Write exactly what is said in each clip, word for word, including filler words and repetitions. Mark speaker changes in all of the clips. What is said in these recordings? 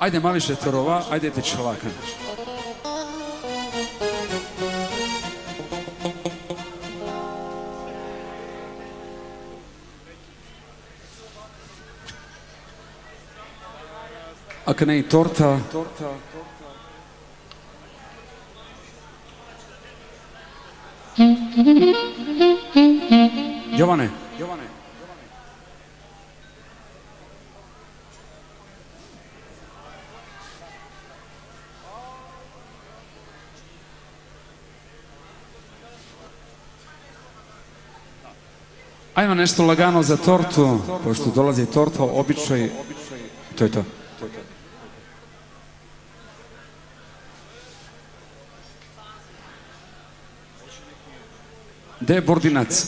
Speaker 1: Ajde mali šetorova, ajde te čelakan. Ako ne i torta. Jovane. Ajmo nešto lagano za tortu, pošto dolazi torta, običaj, to je to. Gde je Bordinac?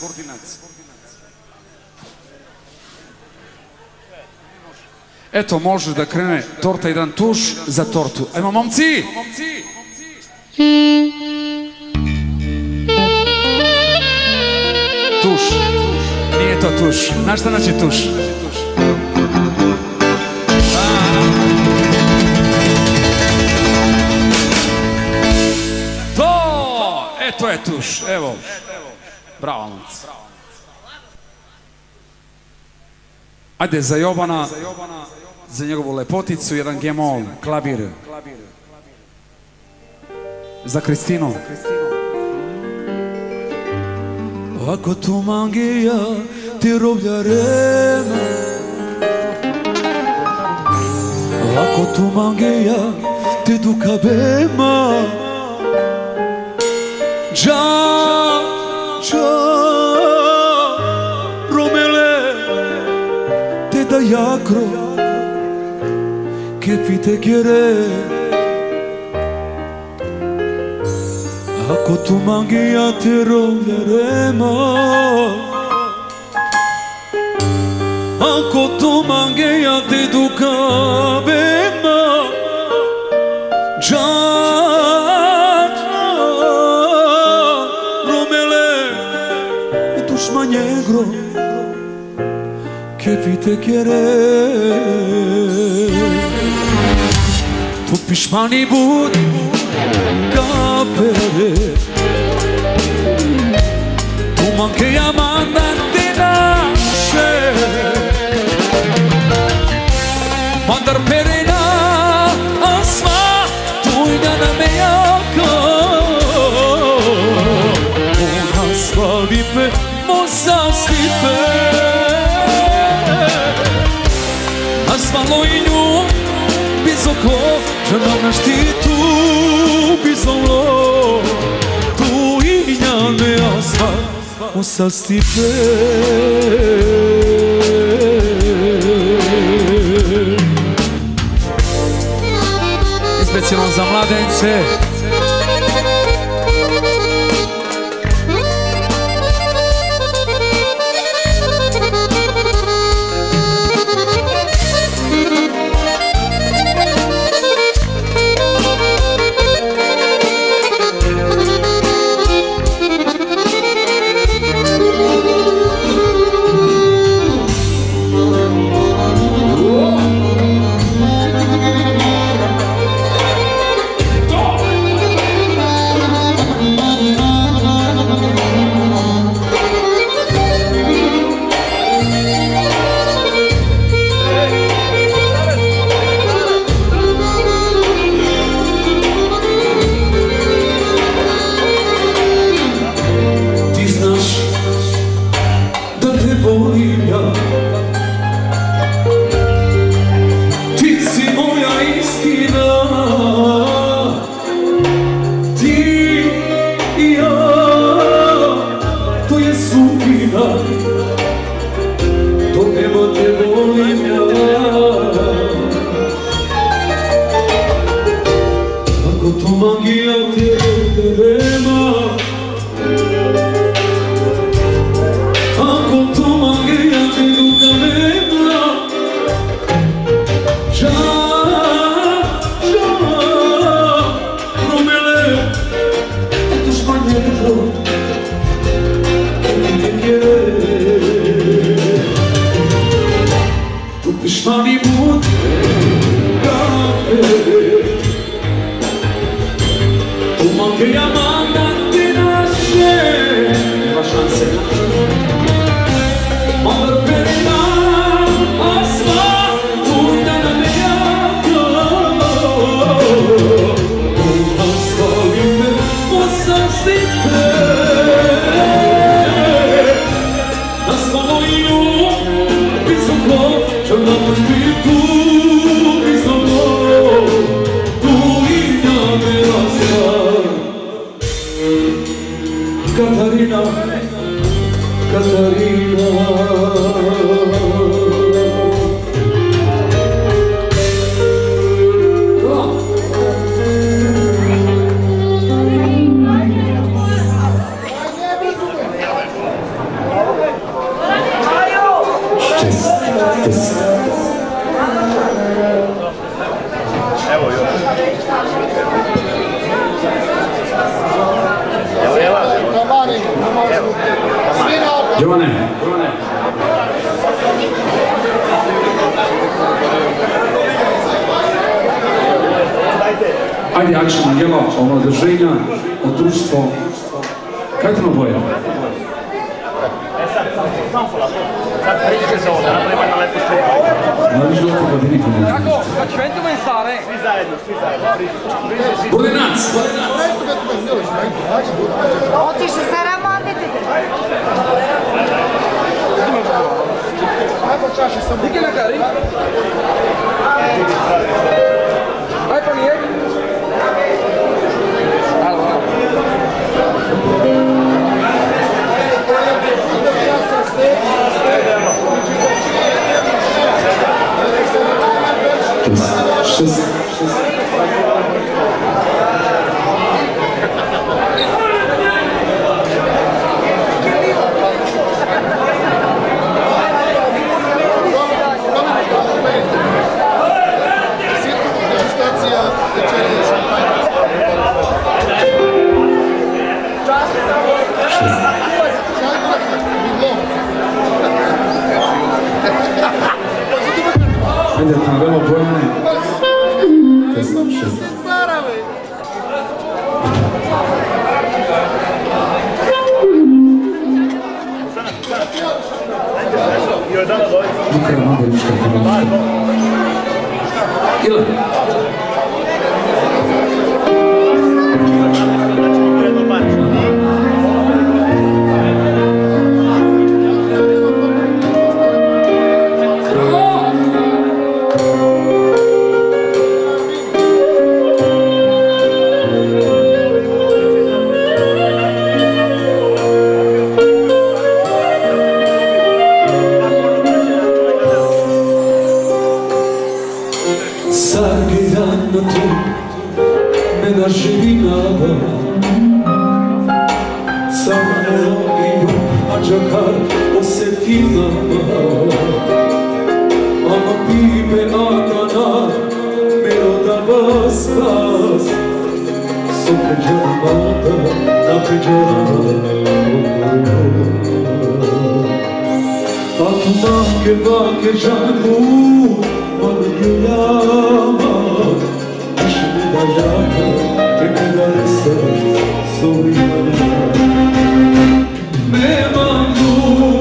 Speaker 1: Eto, može da krene torta, jedan tuš za tortu. Ajmo, momci! Tuš. Nije to tuš. Znaš šta znači tuš? To! E, to je tuš. Evo. Bravo, momci. Ajde, za Jovana, za njegovu lepoticu, jedan gemol, klavir. Za Kristinu.
Speaker 2: Ako tu mangija ti robljarema, ako tu mangija ti dukabema, Già, già, Romele, te da jacro, che fite quiere. Ako tu mangija ti robljarema, ako tu mangija ti dukabema, già, già, Romele, tu šmanjegro, che vite quiere. Tu pišmani bud, capere, tu mangija mandat ti nasce, mandar perena asma, tu idana me jako, ona svalipe, moza slipe, asfalo i nju, bizoko, žena na štitu, bizolo, tu i njane asma, moza slipe.
Speaker 1: Specijalno za mladence.
Speaker 3: Evo još. Evo, evo.
Speaker 1: Jovane. Ajde, akšena djela omladeženja, od društvo. Kaj te naboje?
Speaker 3: E sad, samo polako. Sad pričajte se ovdje, napravimo jedna lepa slika.
Speaker 1: Ma viš da ti godini pomoći.
Speaker 4: Kako? Kad ćventimo i stare?
Speaker 3: Svi zajedno, svi zajedno.
Speaker 1: Burdinac!
Speaker 5: Otišli se ramandite.
Speaker 4: Dike na kari? Aj pa nije? Alo, alo.
Speaker 1: Šest. Ajde, na velo Bojane. Šest. Nikada Mandelička pomoći. Ila.
Speaker 2: Sargidando tu me da živinava Samo io a giocare ossetinava Ama pibe anana me lo dava spas So peggiorata, la peggiorata A tu manche va che già tu Yama, Ashmi Dajata, Tekadalesa, Soyama. Me mandu,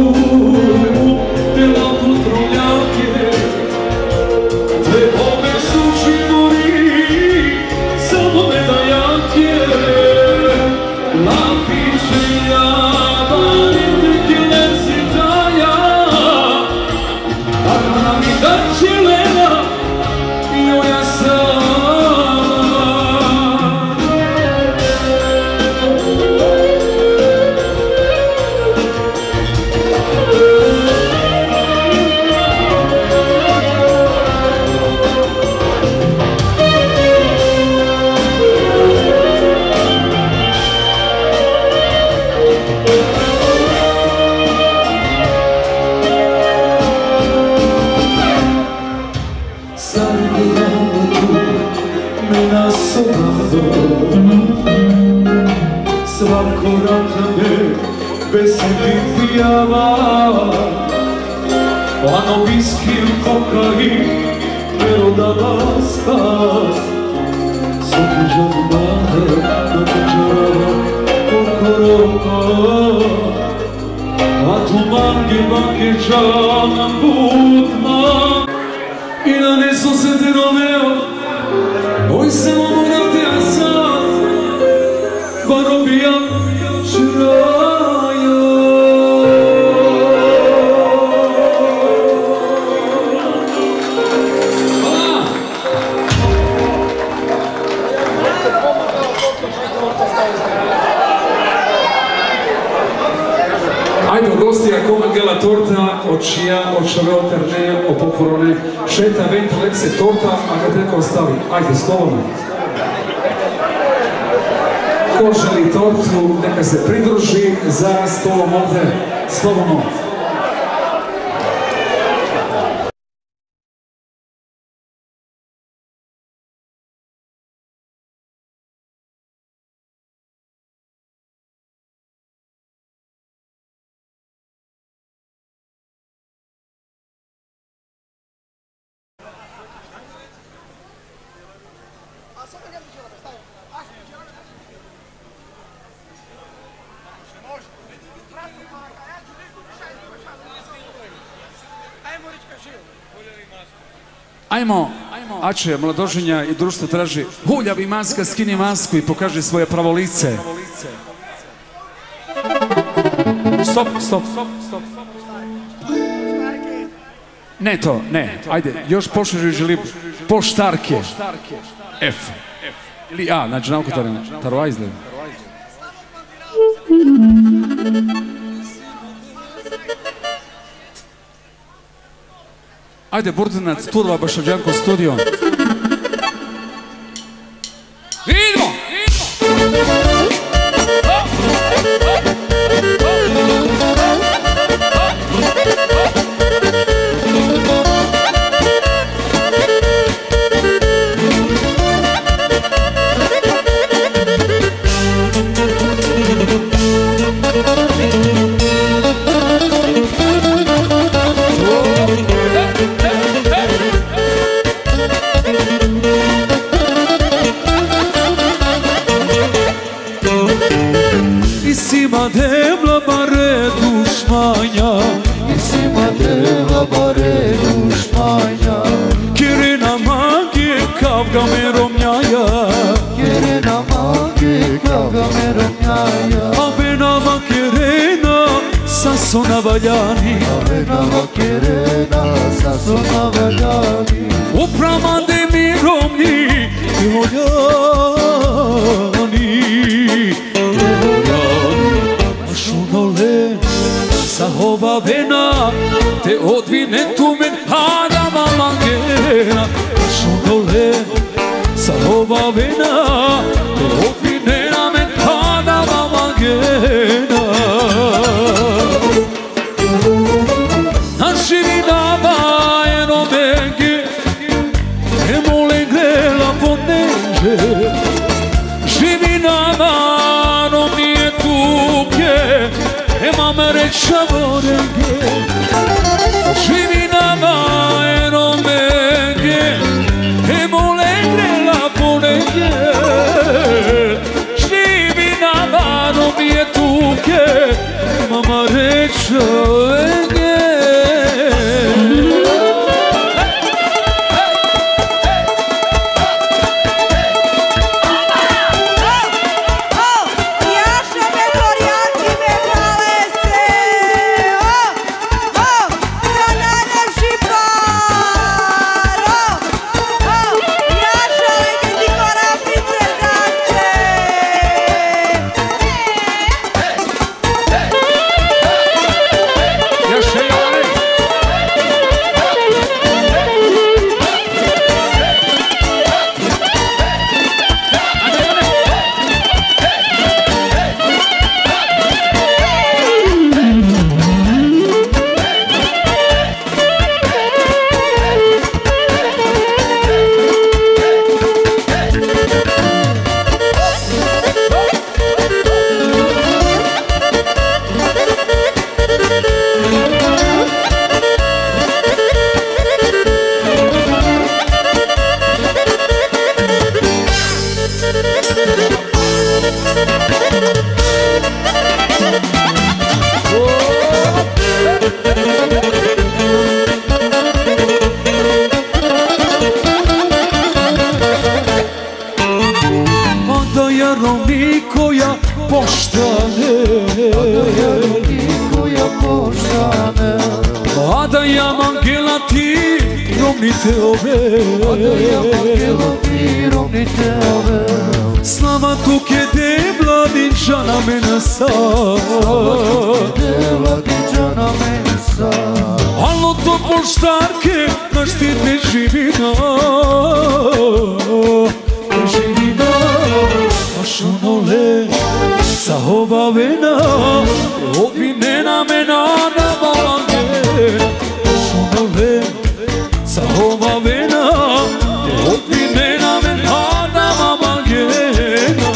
Speaker 2: te la putrogliate, te come suci morì, samo me dajate, la piccigliata, niente che le si taglia, alla vita cilena. Svako ratane bez se pijava Ano viski u kokain Pero dava spas Soke džavane Da te džava kokoroka A tu mange banke džavam putman I na neso se te romeo Oj samo moram te asat Barobija širaja
Speaker 1: Ajde, od gostija kome gela torta, od čija, od šavel terne, od poporone, šeta vent lepse torta, a ga teko ostavi. Ajde, slobodno. Ko želi tortu, neka se pridruži za stolom ovdje, slobodno. Ajmo, Ače, mladoženja i društvo traži huljavi maska, skini masku i pokaži svoje pravo lice. Stop, stop, stop, stop. Ne to, ne, ajde, još pošliži želi poštarke. F. Ili A, znači nauku taroajzle. Ajde, Burdinac, Turva, Bašađanko, studio. Idemo!
Speaker 2: Isima devla bare dušmanja, Isima devla bare dušmanja, Kirina magije kavga me romnjaja, Kirina magije kavga me romnjaja, a benava kirena sasona valjani, a benava kirena sasona valjani, upravande mi romni i voljani. Sahova vena te odvine tu men hada mamangena Šunole Sahova vena te odvine na men hada mamangena Naširi dava eno benge Emole grela poneže Živi nama no nije tuke Emam reća vorege Živi nama eno mege Emo legre la ponege Živi nama no mi je tuke Emam reća vorege Slava tu che debla di giana menasa Allo to poštarke na štit ne živina Ne živina A šunole Sahova vena Odvinena mena na balange Šunole Sahova vena Odvinena mena na mamangena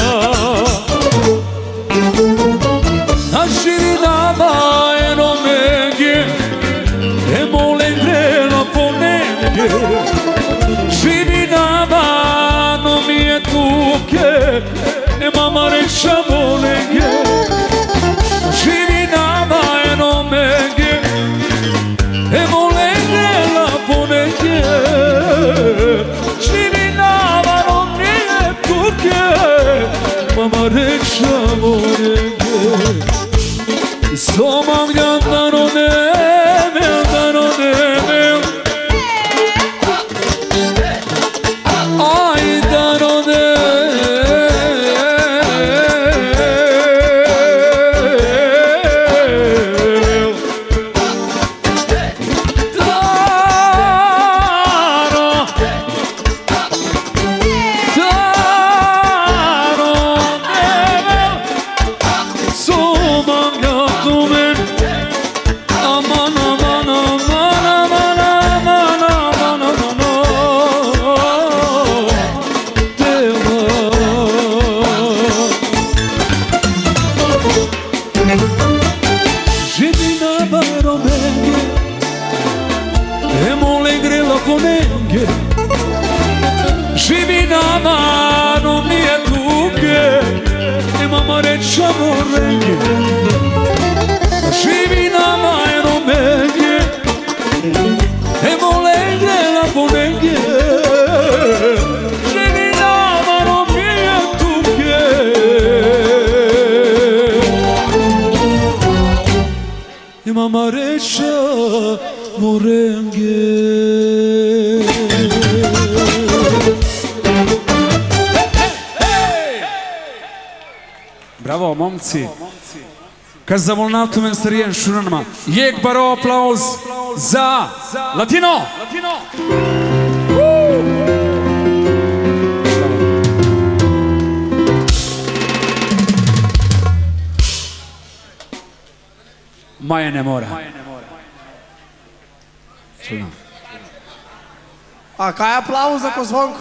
Speaker 2: Naširi dava eno mege Emo lengrela ponege Živi dava no mareccia morenge Somam gandano neve, gandano neve Ai dano Živi nama, no nije tuge, imamo reća morenge. Živi nama, eno menge, emo legre la ponenge. Živi nama, no nije tuge, imamo reća morenge. Bravo, momci. Kad za volnatom en starijen šuranama. Jek baro aplauz za Latino. Maja ne mora.
Speaker 6: A kaj je aplauz za Kozvonko?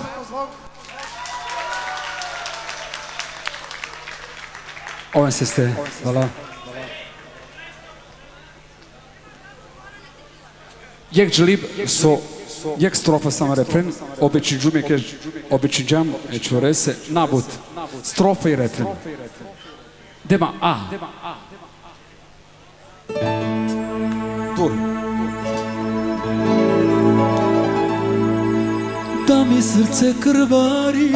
Speaker 1: Ovem se ste, hvala. Jak želib so, jak strofa sama refren, obeći džumike, obeći džam, čvore se, nabut, strofa i refren. Dema A. Tur.
Speaker 2: Da mi srce krvari,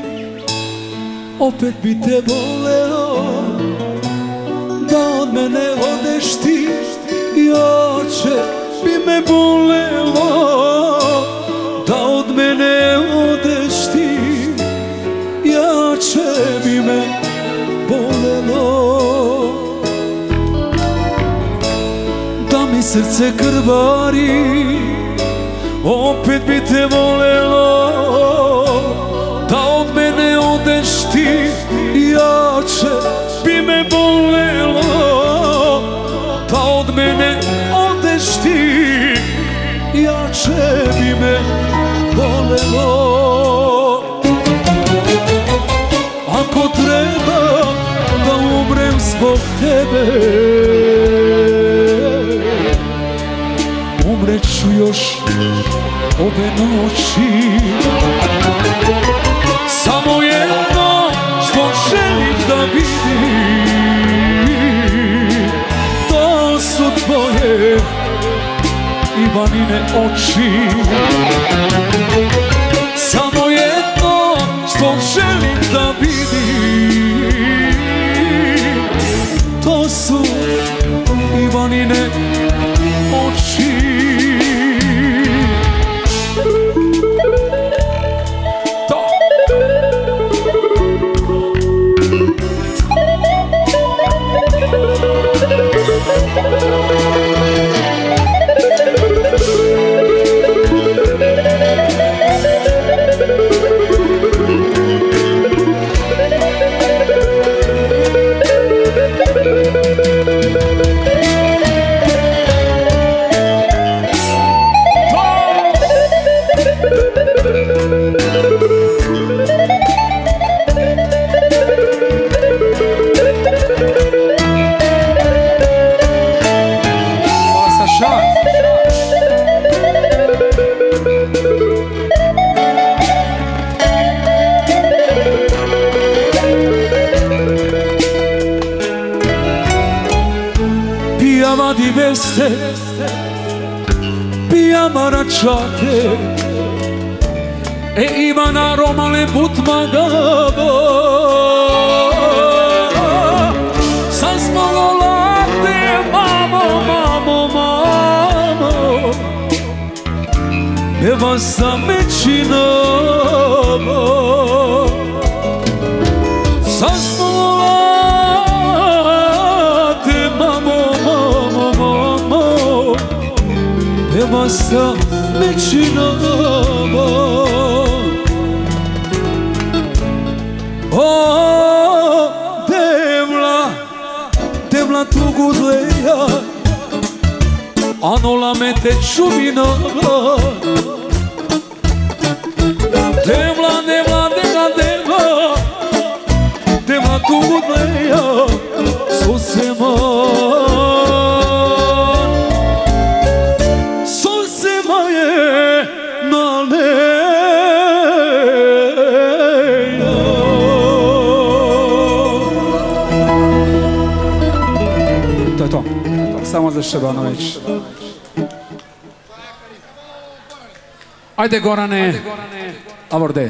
Speaker 2: opet bi te voleo, da od mene odeš ti, jače bi me bolelo, da od mene odeš ti, jače bi me bolelo. Da mi srce krvari, opet bi te volelo, da od mene odeš ti, jače bi me bolelo, da od mene odeš ti, jače bi me bolelo. Ako treba da umrem zbog tebe, umreću još ove noći. Samo jedno što želim da vidim, to su tvoje Ivanine oči. Samo jedno što želim da vidim, to su Ivanine oči. Di veste, pia maracciate e Ivana Roma le but magavo. sa većina Zasnovate mamo, mamo, mamo Peva sa većina O, devla, devla tugu dleja Ano la mete čuvina Devla, devla, devla, devla Devla tugu dleja Soseman Sosema je na leja
Speaker 1: To je to. Samo za Šebanović. Ajde Gorane, Avorde.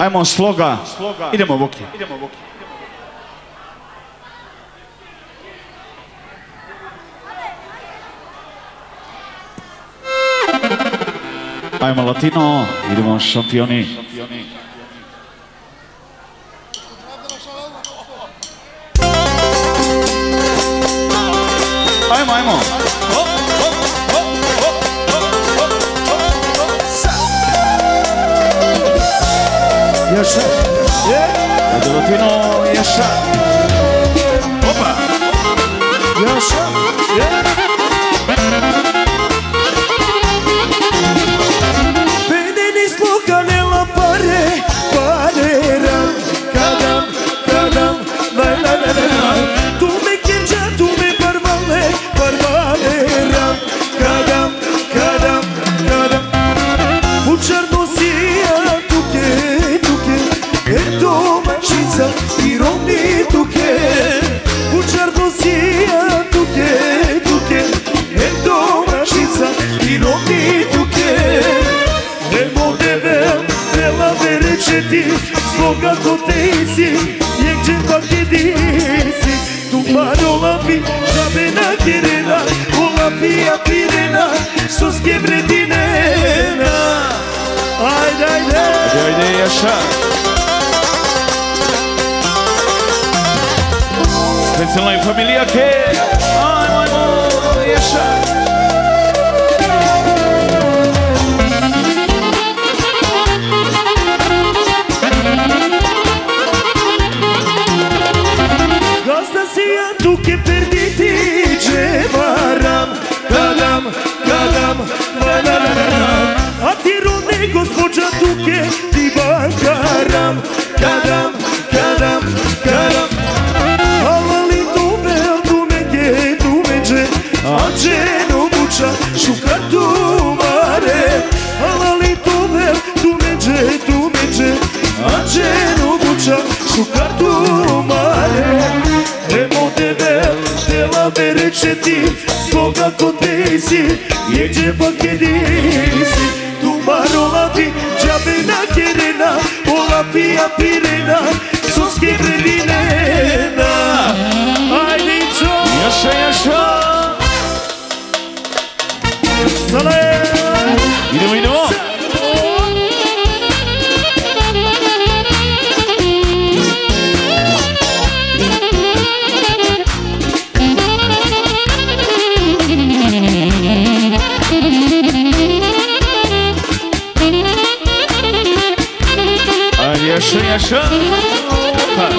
Speaker 7: Ajmo sloga. Idemo, Vuki. Ajmo Latino, idemo šampioni. Ajmo, ajmo.
Speaker 6: Jaša.
Speaker 7: Ajde Latino, Jaša. Opa.
Speaker 6: Jaša. Bene ni sloga nela pare, pare ram, kadam, kadam, la la la la. Tu me kirja, tu me parvale, parvale ram, kadam, kadam, kadam. Učarno sija tuke, tuke, eto mačica i romni tuke. Učarno sija tuke, tuke, eto mačica i romni tuke. Nemo devel, dela vereće ti, sloga to tejsi, jekđe pa kedisi. Tu marola-pi, žabena kirena, ola-pija pirena, soske vredinena. Ajde, ajde!
Speaker 7: Ajde, ajde, Jaša. Specijalna je familija Ke. Ajmo, ajmo, Jaša.
Speaker 6: Gazda si ja tuke perditi, dževaram, kadam, kadam, la la la la. A ti rodne gospođa tuke, ti bankaram, kadam, kadam, kadam. Alali tume, tumeke, tumeđe, anđeno buča, šuka tumare. Alali tume, tumeđe, tumeđe, anđeno buča, šuka tumare. Nemo devel, dela vereće ti, sloga ko tejsi, jekđe pa kedisi. Tu marola-pi, džabena kerena, ola-pija pirena, soske vredinena. Ajde čo!
Speaker 7: Jaša, Jaša.
Speaker 6: Sale!
Speaker 7: Idemo, idemo. Jaša, Jaša. Pa.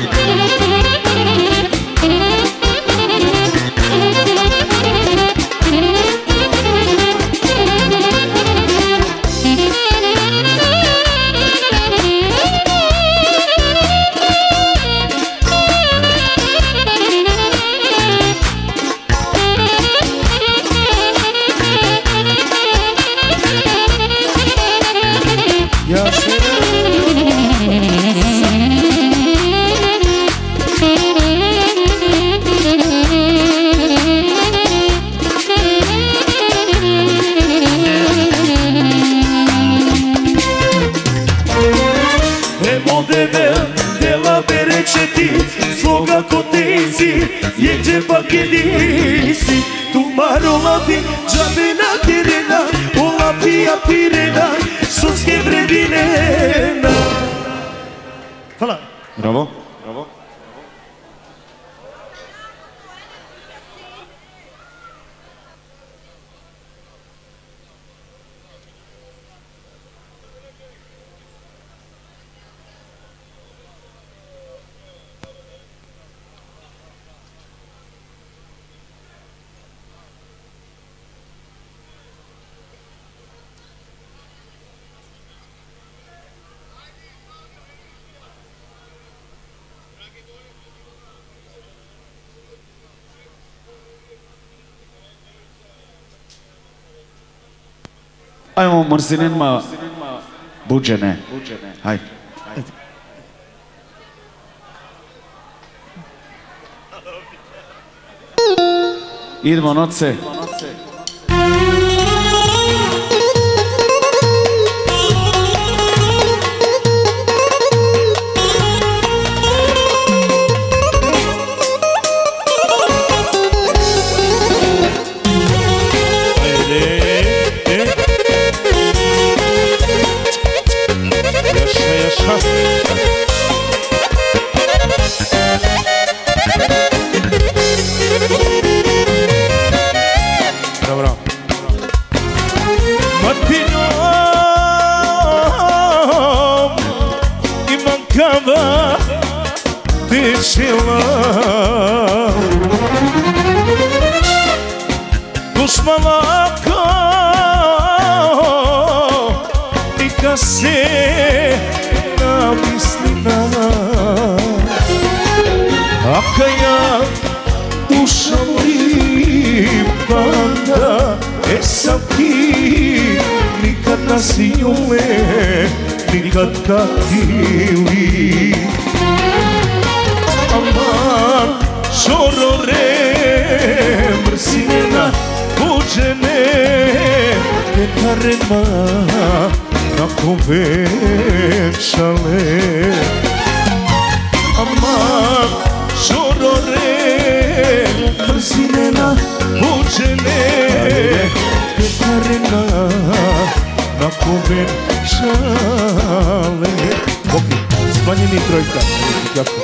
Speaker 6: Sloga ko tejsi, jekđe pa kedisi. Tu marola-pi, džabena kerena, ola-pija pirena, soske vredinena. Hvala.
Speaker 7: Bravo. Bravo. Ajmo Mrzinenma buđene. Haj. Idemo noce.
Speaker 6: Никава течела Душмалака Ника се намислина Ака ја душа ми пада Е сам ти Никад наси ňume Nikad takili Aman šorore mrsinena Uđene Ketarema Kako venčale Aman šorore mrsinena Uđene Ketarema Kako venčale Ok, smanjeni trojka Jako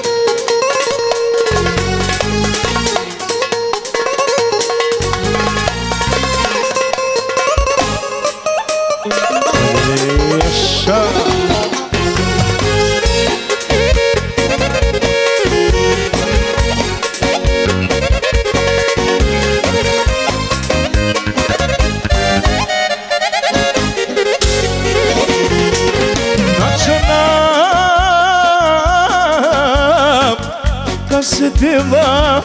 Speaker 6: Ješa se deva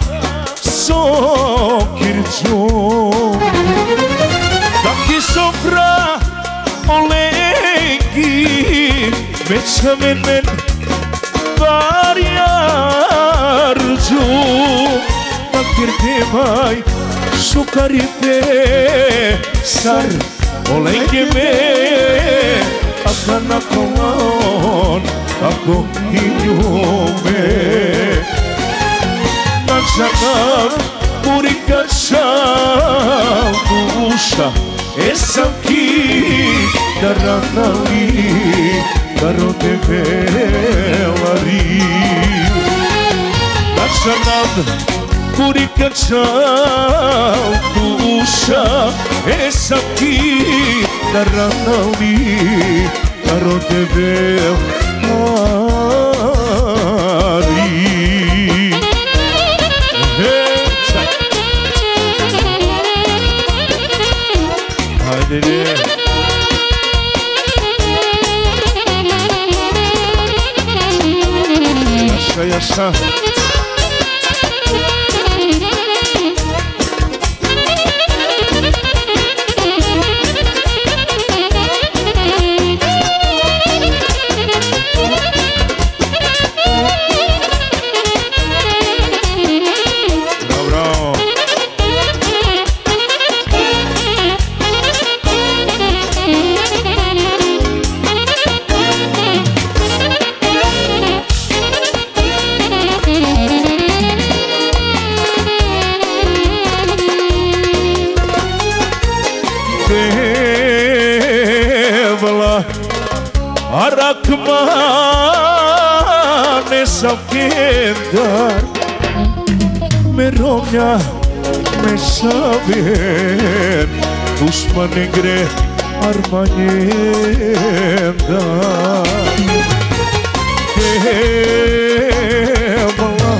Speaker 6: sokirčo Taki sofra olegi Veća men men varjarđu Takir devaj šukarite Sar olegi me Aka nakon Ako i njome Nađanam murika čal duša E sam ki daranali Darode velari Nađanam murika čal duša E sam ki daranali Darode velari Yaşa yaşa Arakman esam kendar Me romja me saber Dušman negre armanjenda Devla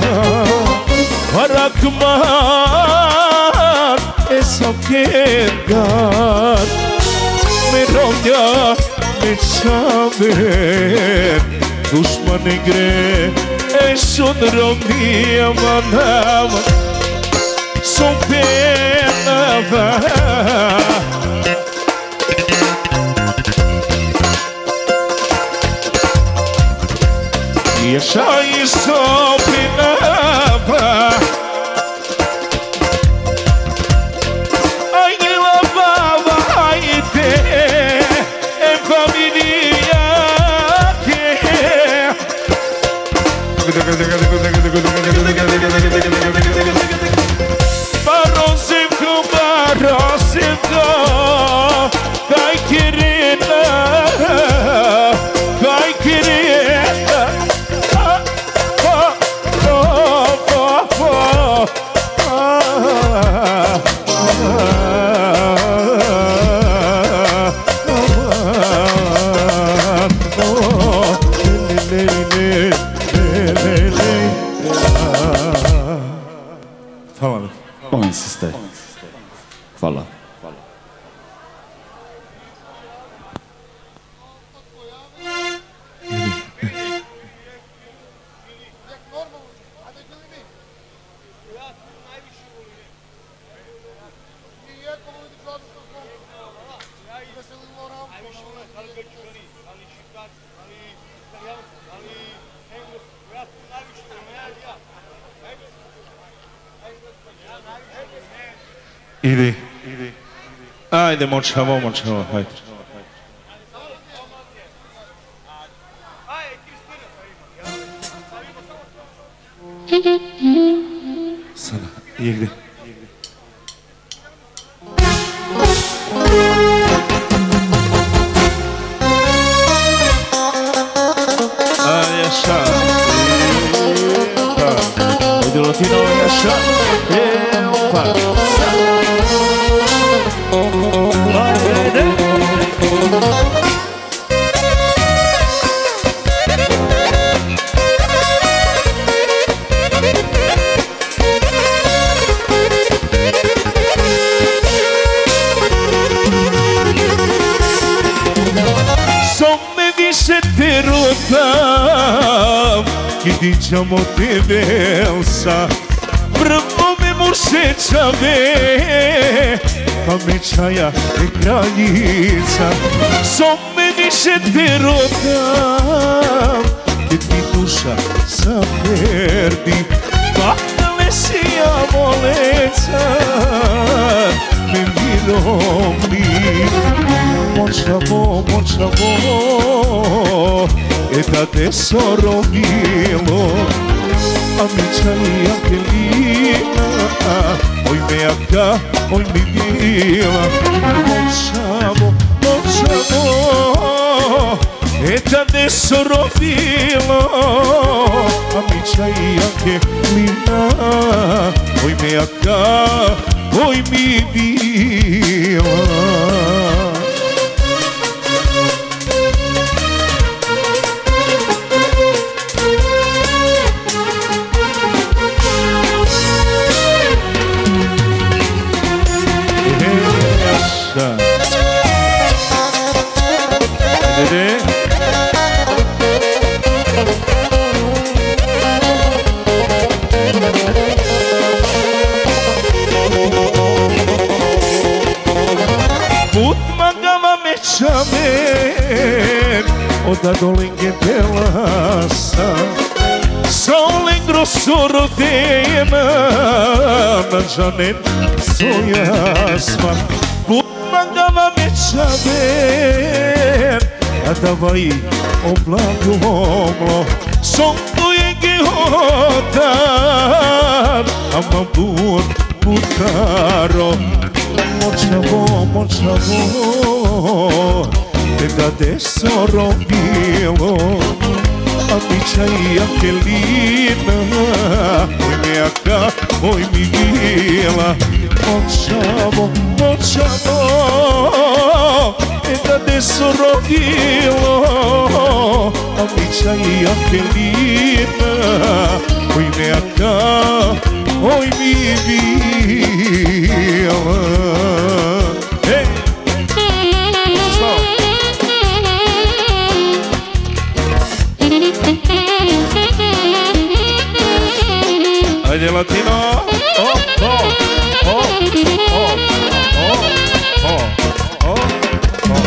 Speaker 6: Arakman esam kendar Me romja me saber Dušman negre Eșon romia manava Son penava E așa e so penava Ai lavava ai te Em familia Barosivko, barosivko Kaj kirina Kaj kirina le, le, le, le. Hvala mi.
Speaker 7: Molim se staj. Hvala.
Speaker 6: Idi. Ajde, močavo, močavo, hajde. Sada, igri. A jaša. Ode latino jaša. E, opa. Diciamo te versa, prvo me mušeća ve, pamećaja e kraljica. So me više te rodam, kad mi duša zaperdi, pakale si ja voleca, me mirovni. Močavo, močavo, e da te sorovilo, amica i Angelina, oj me aka, oj mi mila. Močavo, močavo, e da te sorovilo, amica i Angelina, oj me aka, oj mi mila. Da dolengue pelaça, sol em grossuro tema, na janela sonhasma, put mandava me saber, andava aí oblado omlo, som do engue rodar, amambur putaro, močavo, močavo. Da te sorovilo, amica i Angelina, oj me aka, oj mi mila. Močavo, močavo, da te sorovilo, amica i Angelina, oj me aka, oj mi mila. Hey! Ajde latino, oh, oh, oh, oh, oh, oh, oh, oh.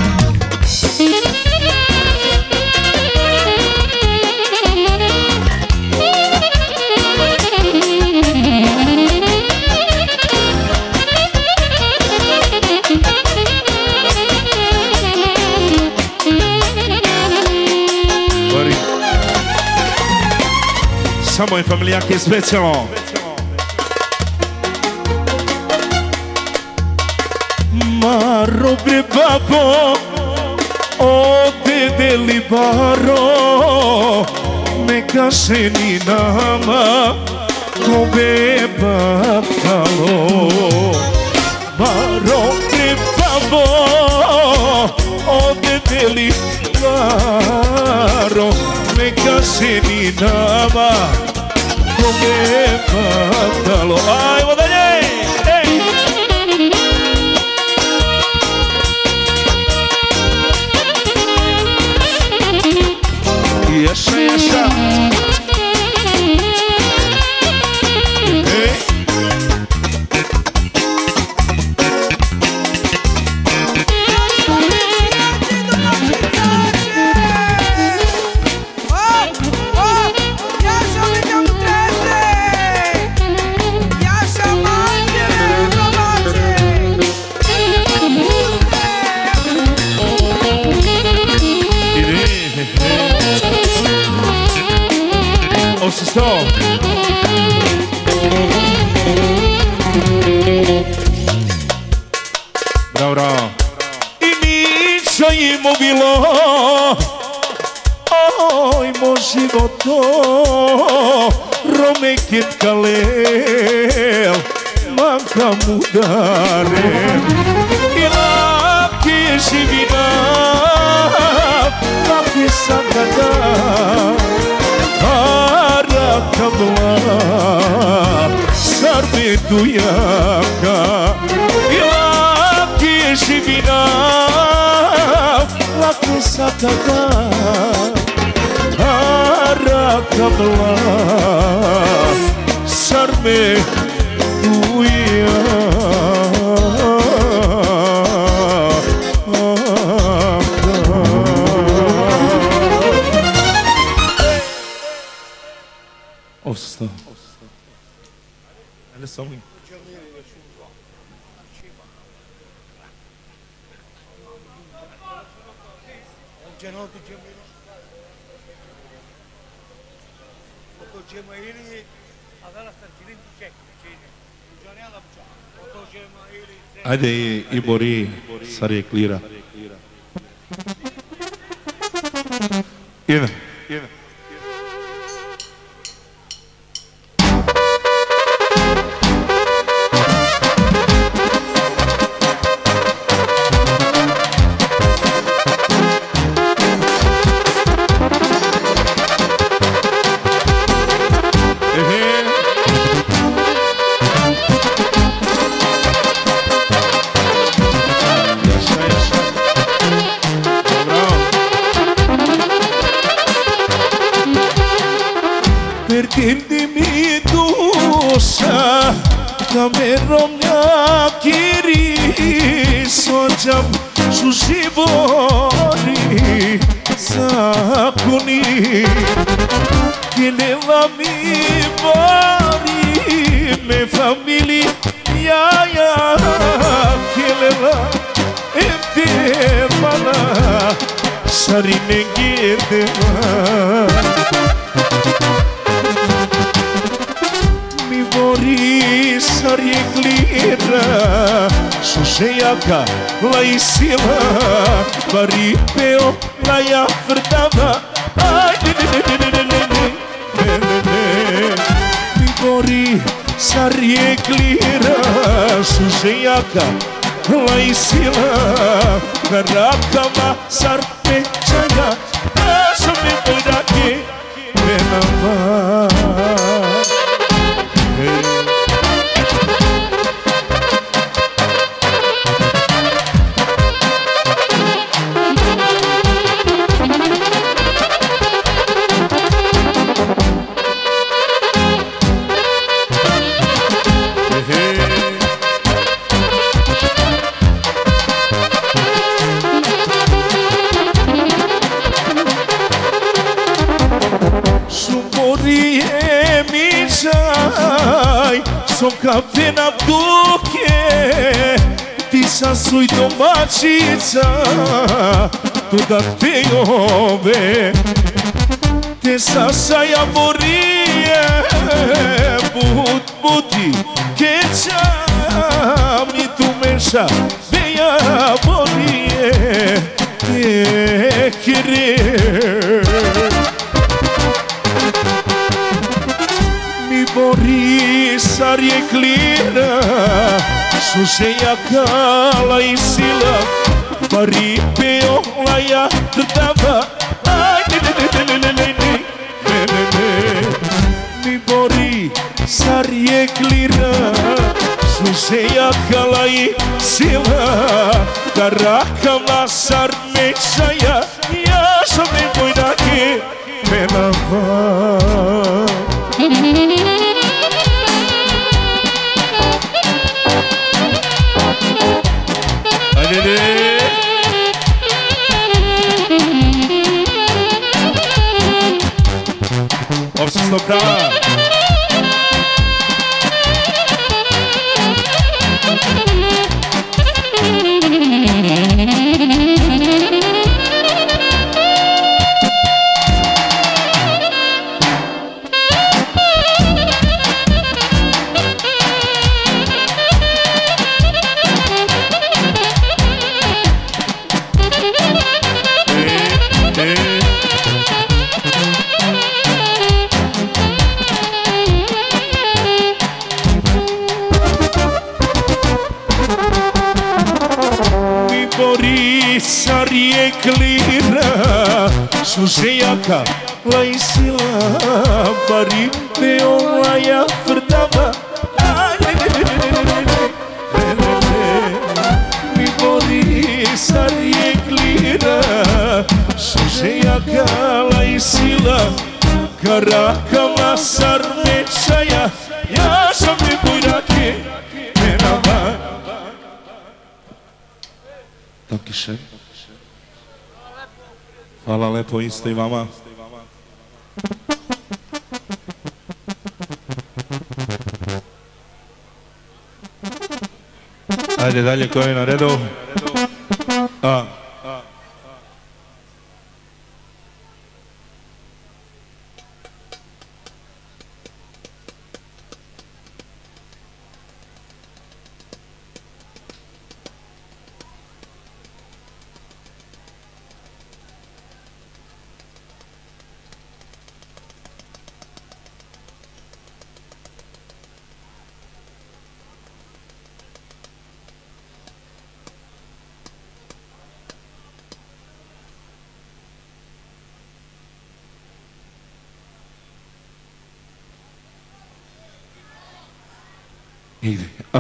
Speaker 6: Samo je familija che è specijalno. Maro bre babo, o dedeli baro, me kaže ni nama, kome bafalo. Maro bre babo, o dedeli baro, me kaže jeseninama kome padalo. Ajmo dalje! Ej! Jaša, jaša! Ej! Sto. Bravo, bravo. I niča im bilo, oj, mo životo, Romeket kalel, manka mudare, i lake živina, lake sagada, kabla sarbe dujaka i lake živina lake sakada ara kabla sarbe dujaka Osta. Olha só, hein? Ajde i bori Sarije Klira. Ide. Perdendo-me duša, kamerom ja kiri, sođam ću živori, zakoni, kelela mi bari, me famili, jaja, kelela, evde bana, sarine gerdema. Bori Sarije Klira, šušejaka la isila, bari peo la ja vrdava, aj ne ne ne ne ne ne ne ne ne. Mi bori Sarije Klira, šušejaka la isila, karakama sar pečaja, ašo me bojrake menava. Som kaptena Duke, ti sam suj domaćica, tu da te ove, te sasaja morije, bud budi, keća, mi tu meša, beja morije, te kire. Bori Sarije Klira, šušejaka la isila, bari peo la ja vrdava, aj ne ne ne ne ne ne ne mi bori sa rijeklira, služeja kala i sila, da rakama sarmečaja, ja sam ne bojnake menava. Ajde, ajde. Общество права. Sa rijeklira, služejaka la i sila, bari te olaja vrdava. Mi bori sa rijeklira, služejaka la i sila, karakama sarmečaja, ja sam ne bojnake menava. Dankeschön. Hvala lepo, isto i vama. Ajde dalje, ko je na redu? A. Ide. Ah.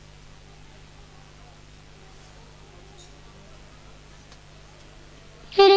Speaker 8: Thank you.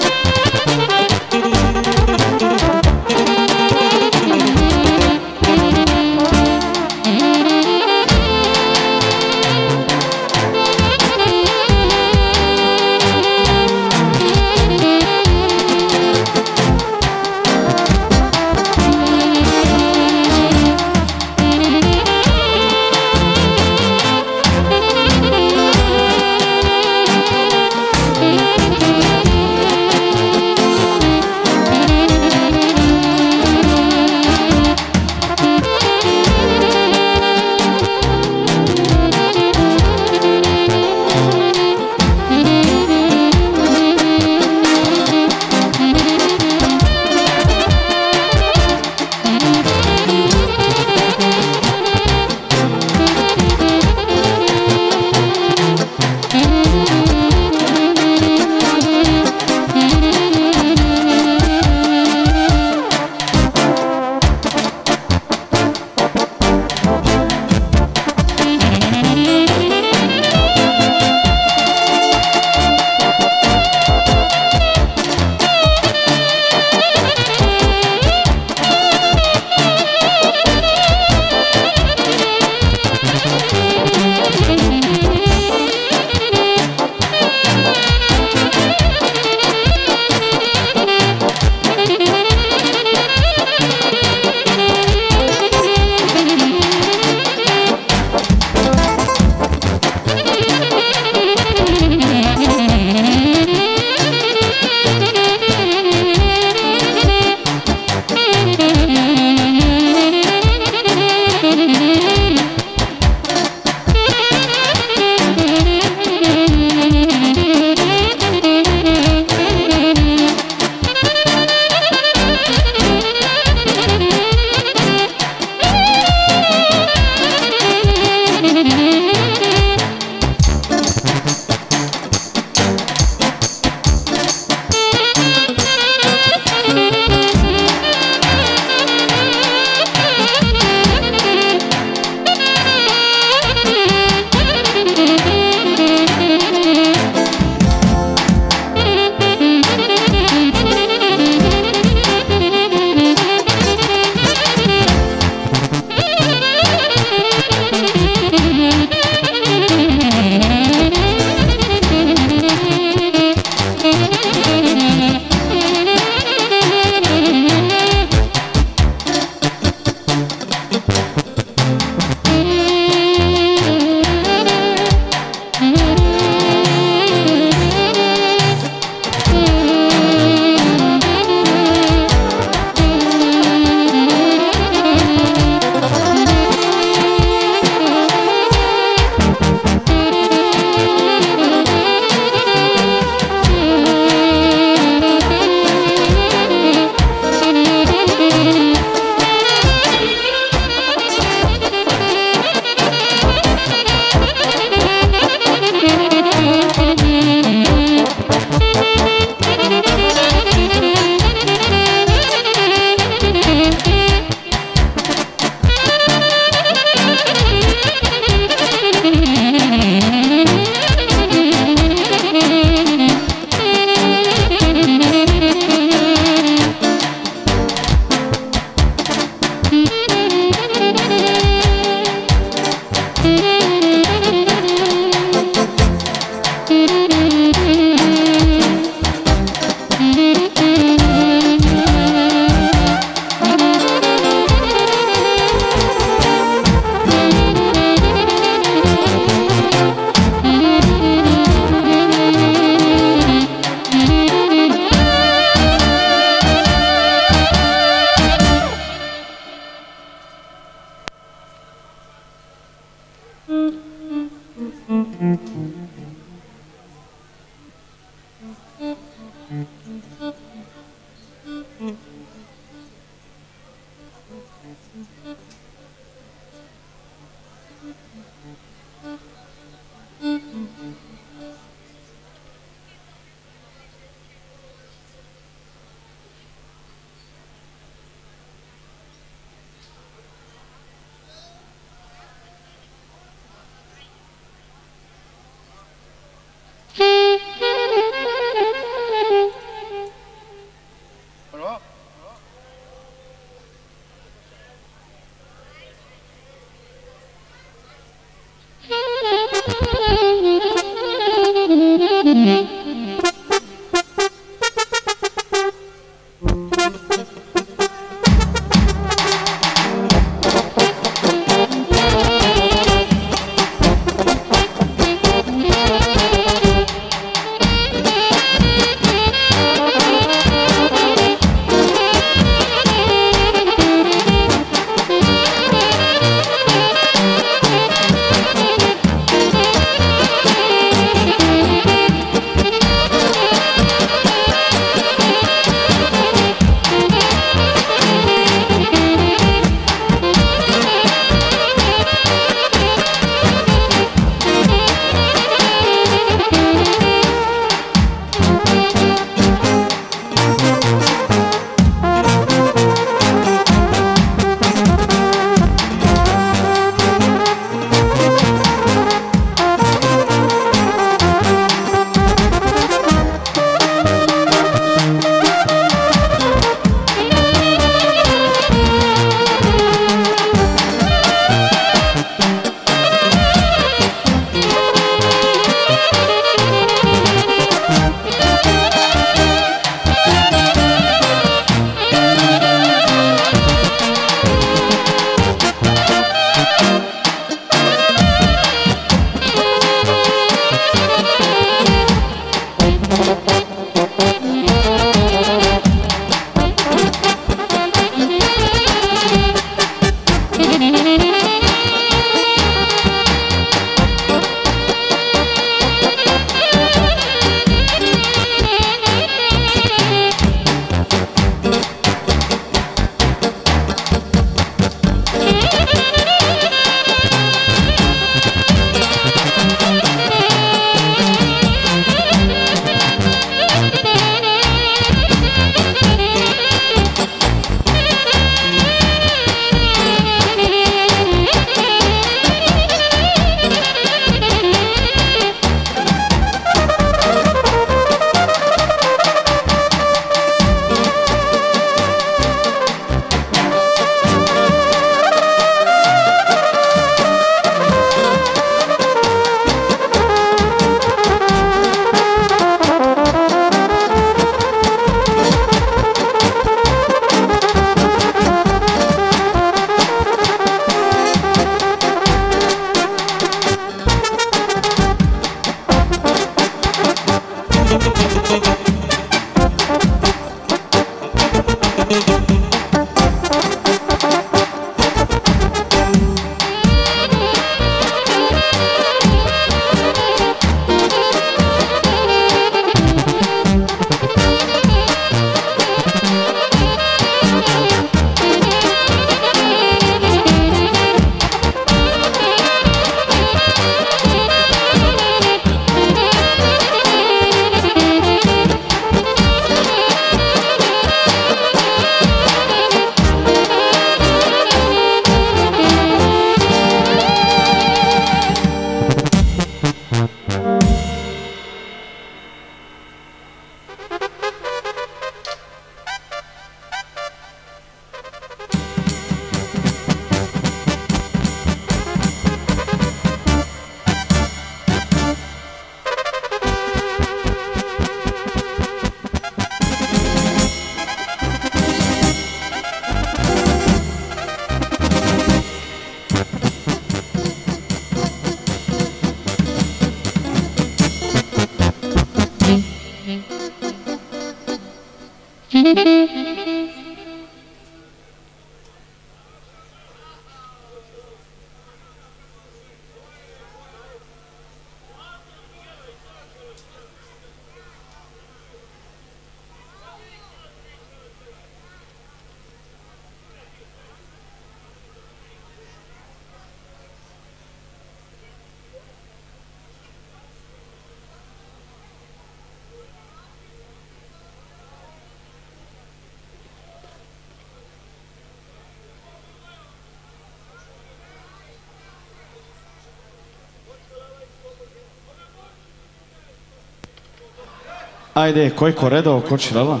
Speaker 7: Ajde, koji ko redao, ko će lala?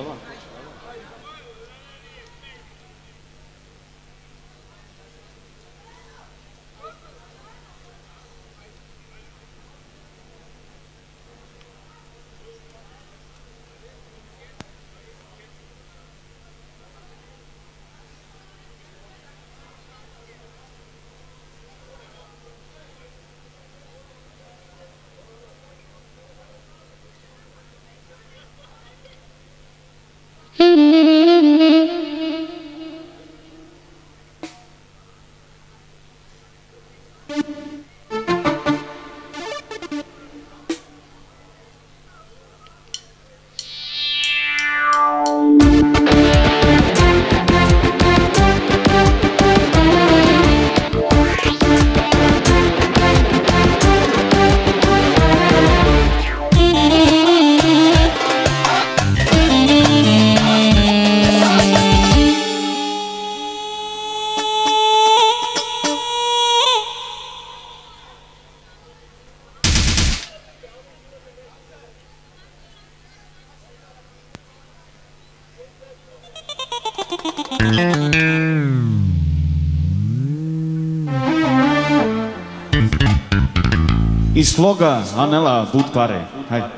Speaker 7: I sloga, Anela, bud pare. Hajde.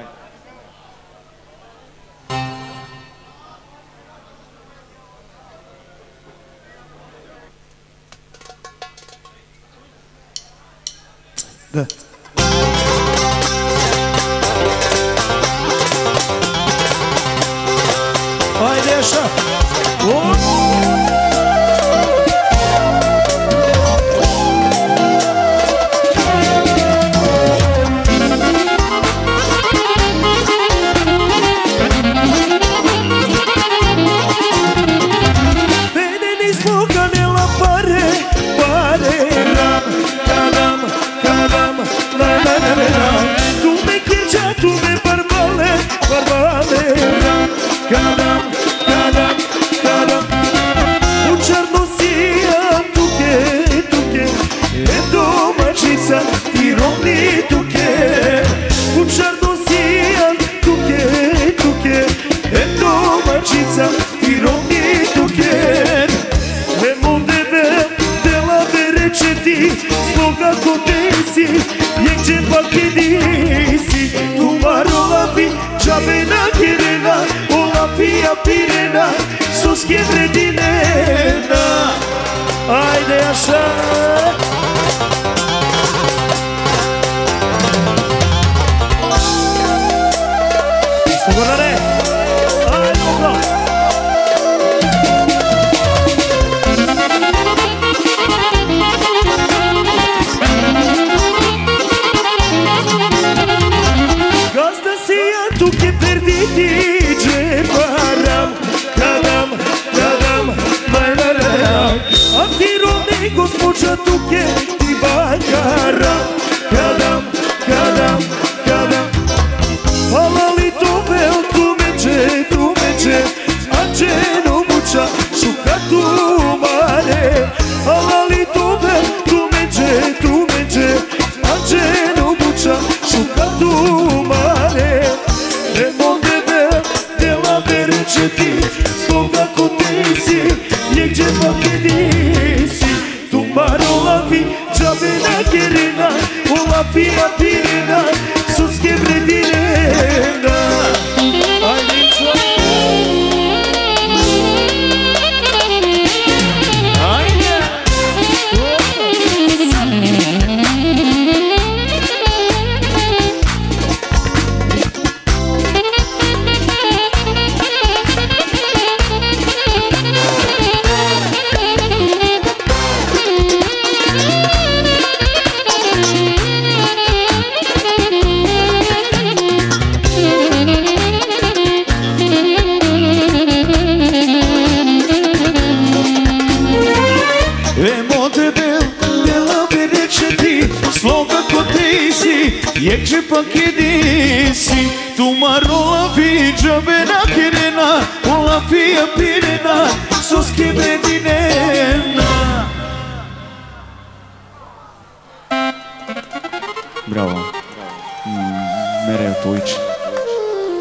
Speaker 6: Da. Ajde, așa. Kadam, kadam, kadam. U čarnosija tuke, tuke. E domaćica ti rovni tuke. U čarnosija tuke, tuke. E domaćica ti rovni tuke. E molde be, dela bereće ti. Sloga kotesi, jekće pakidisi. Tu marola bi čabena kirena. Pia pirena, sus chiebre di nena. Ajde așa. Sugurare. Ajde dobro. Gazda si ja tu che perditi. Gospođa tuke ti bakara. Kadam, kadam, kadam. Halali tobe od tumeđe, tumeđe. Anđeno muča šuka tu mare. Halali tobe tumeđe, tumeđe. Anđeno muča šuka tu mare. Nemo bebe, dela bereće ti. Sloga kotesi, jekđe pakedisi. Marola vi džabena kirina. Ola pija pirina. Sudske vredinena. Ajde čo. Ajde. Jekće pakidisi. Tu marola vi džabena kirena. Ola pija pirena. Soske bedinena. Bravo. Mereo Tujić.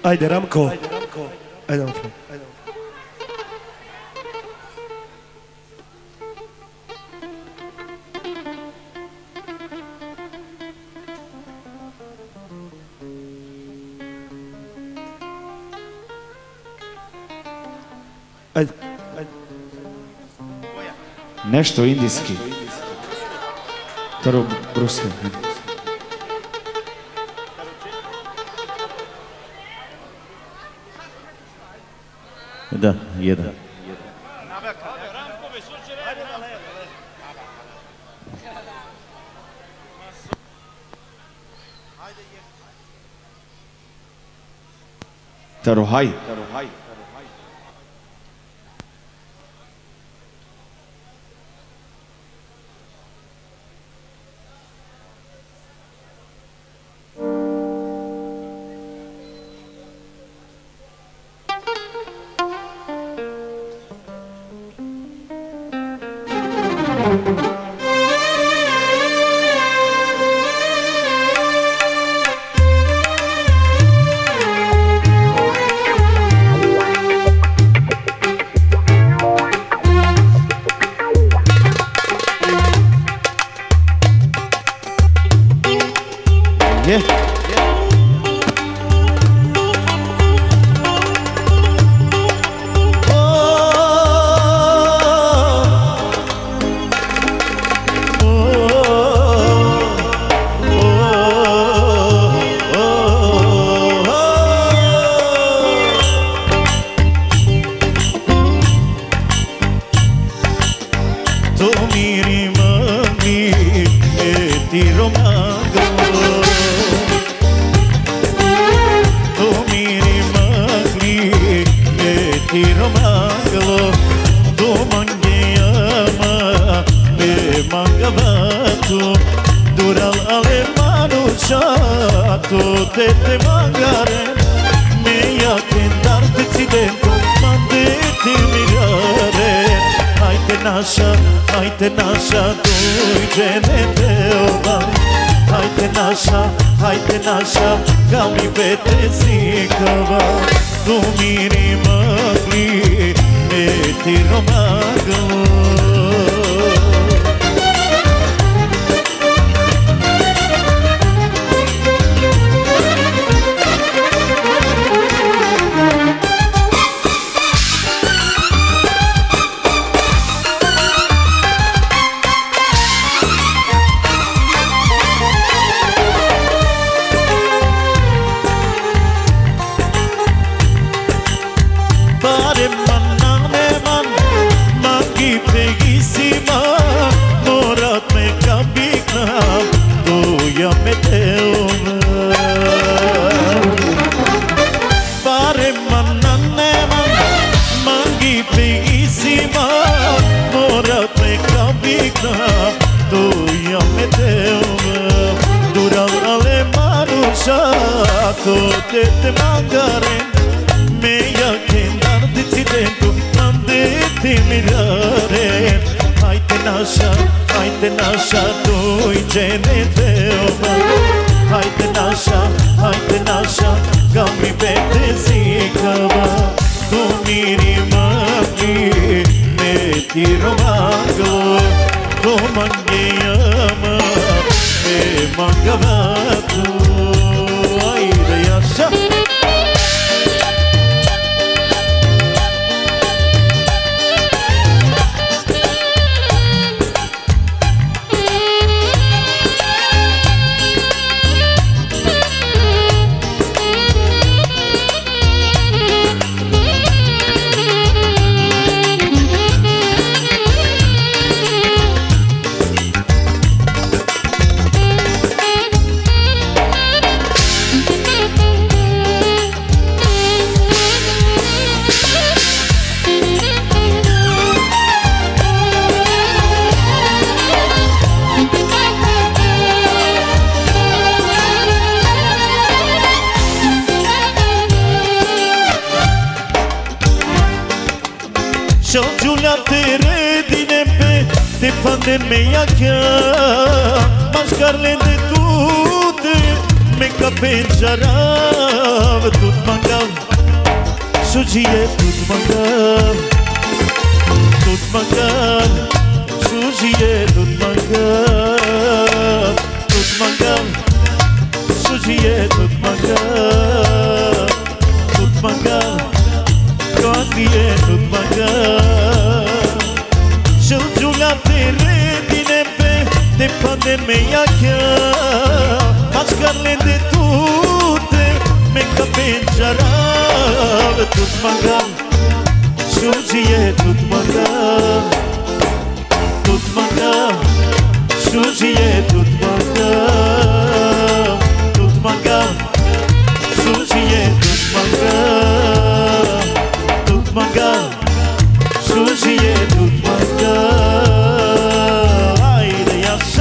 Speaker 6: Haide, Ramco. Haide, mă, frate. Haide.
Speaker 7: Nešto indijski. Taro bruske. Da, jedan. Taro, haj.
Speaker 6: me capenjarav tut mangav Shujiye tut mangav Tut mangav Shujiye tut mangav Tut mangav Shujiye tut mangav Tut mangav Kandiye tut mangav Shuljulla tere dine pe de pandemia kya Maçkarle de tute me capenjarav tut mangav Shujiye tut mangav Tut mangav Shujiye tut mangav Tut mangav Shujiye tut mangav Tut mangav Shujiye tut mangav Haydi yaşa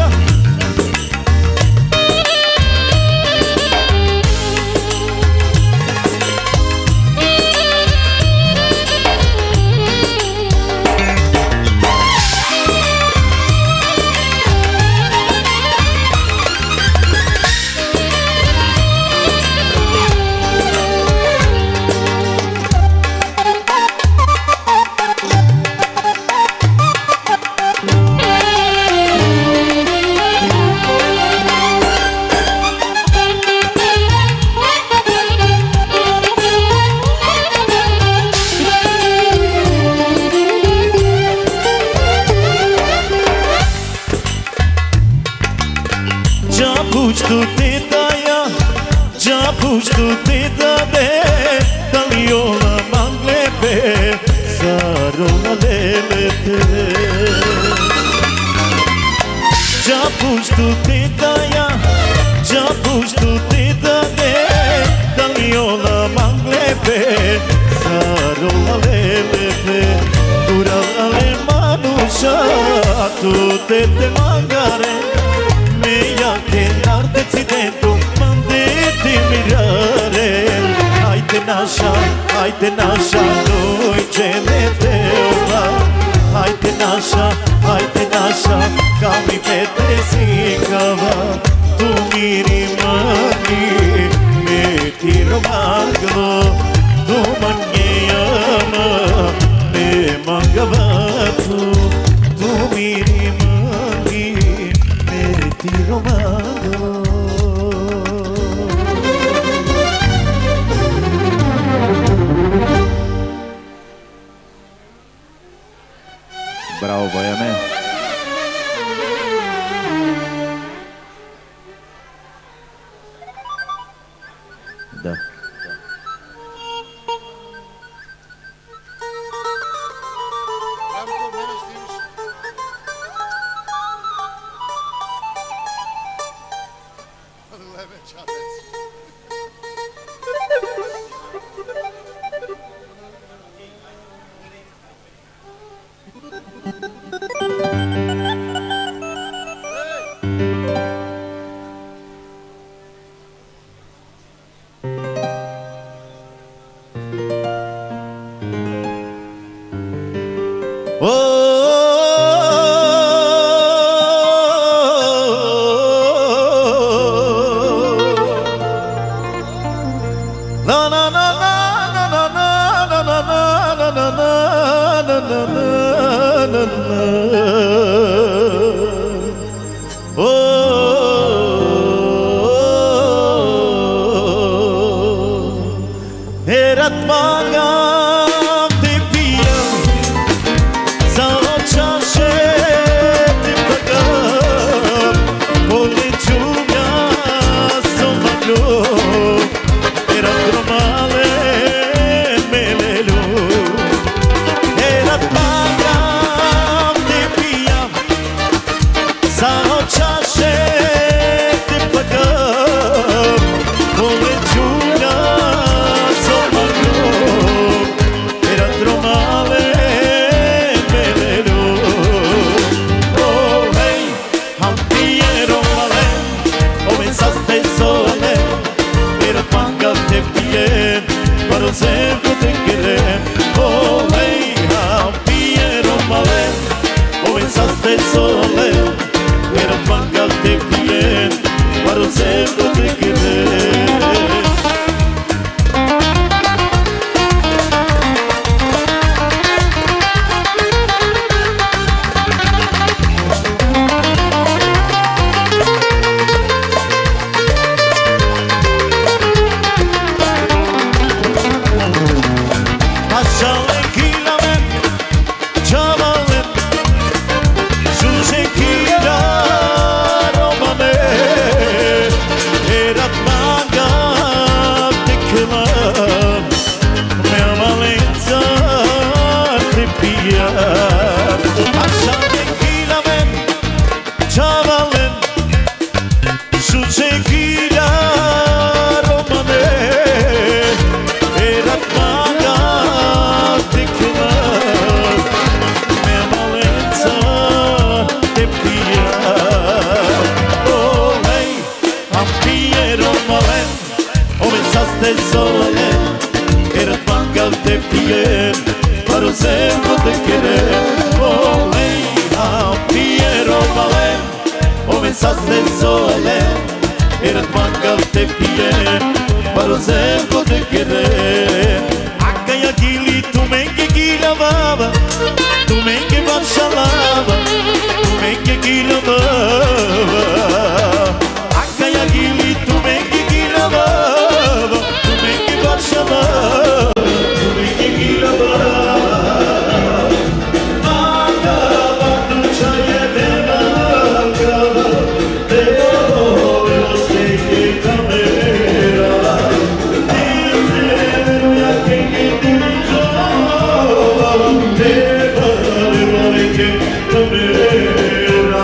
Speaker 6: tu te daya, ja push tu te dade, daliola manglepe, sarola lelete. Ja push tu te daya, ja push tu te dade, daliola manglepe, sarola lelete. Durale manusha, tu te te mangare. Meia che nardezzi dentro, mandete mirare. Haide nasha, haide nasha, noi ce ne deova. Haide nasha, haide nasha, ca mi vede zicava. Tu mi rimani, me ti romango. Tu mangiama, me mangavato. Tu mi rimani, ti romango.
Speaker 7: Bravo, Bojane. Da.
Speaker 6: Era
Speaker 7: pia Așa de chila men Chavalen Suce chila romane Erat maga tikla Me malenza de pia Oh hey Am pie romalen Ove saste solalen Erat maga de pia Paro sempre te querer Oh hey Am pie romalen Ove saste solalen Erat maga de pia Paro sempre te querer Akaya gili tu menke gila baba Tu menke banshalava Tu menke gila baba Akaya gili tu menke gila baba Tu menke banshalava Tu menke gila baba Agava tu chaye bena agava Deo velo steke kamera Dizero ya kenge dirijo Deva velo ke kamera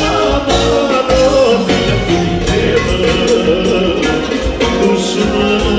Speaker 7: Krishna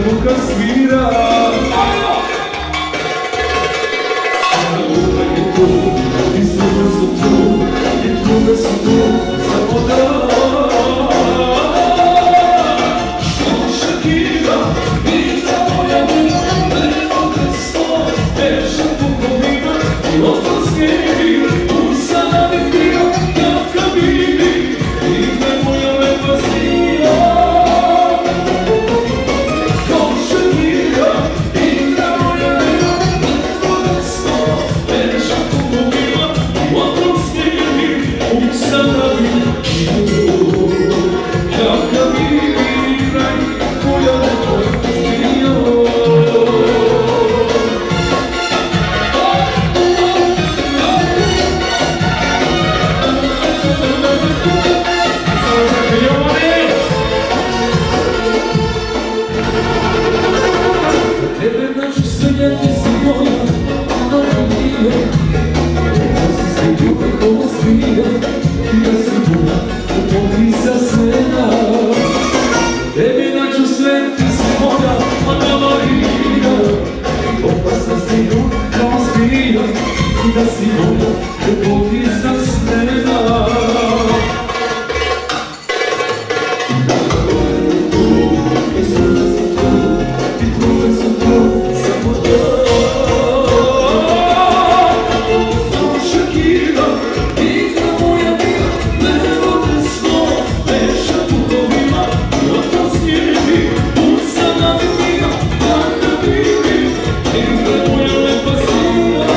Speaker 2: buka svira. Luna je tu, i zube su tu, i trube su tu, samo da. Shakira, vida moja mila, levo desno, teša pukovina, i otoskiri, usana mi fio, jak kabini, ide moja lepa snija. Kao Shakira, vida moja mila, levo desno, teša pukovina, i otoskiri, usana mi fio, jak kabini. Da si moja, ljubav iza snena. I suze su tu, i trube su tu, samo da. Shakira, igra moja mila, levo desno, teša pukovina, i otoskiri, usana mi fio, jak kabini, ide moja lepa snija.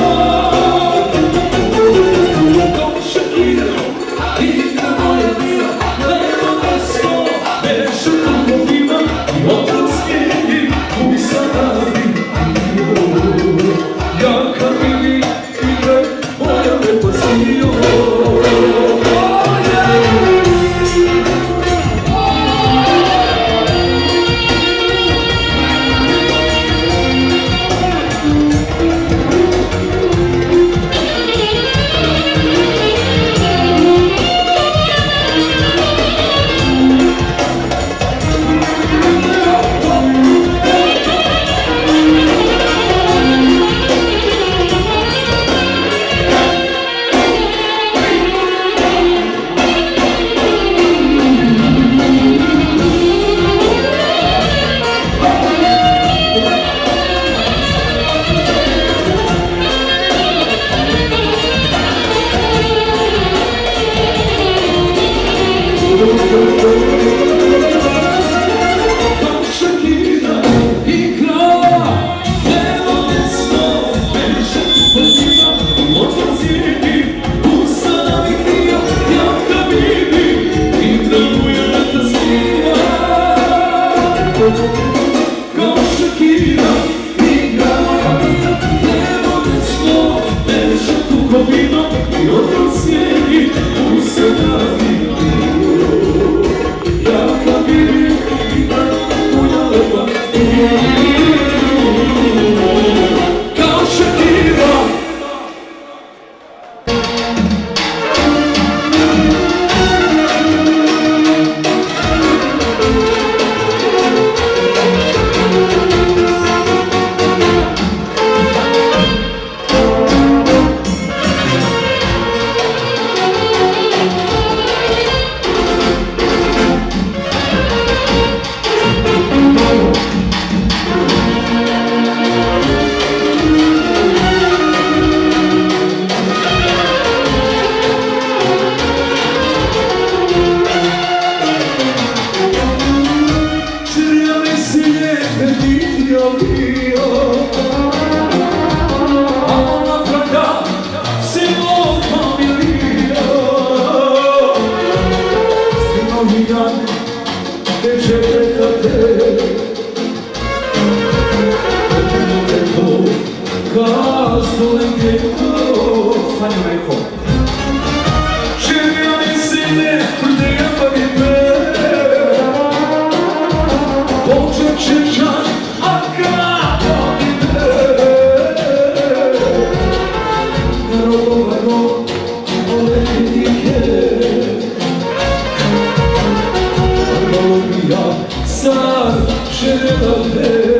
Speaker 2: Sad će da te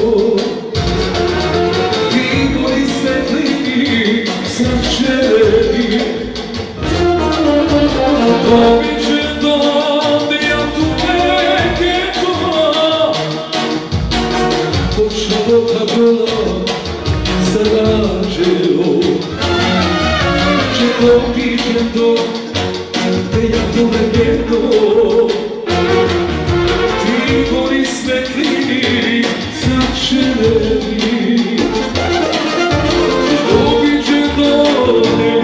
Speaker 2: Figuri svetlini sačereni Običe donde ja tu neke tova Počelo tabela zaraželo Če običe donde ja tu neke tova Figuri svetlini sačereni Običe donde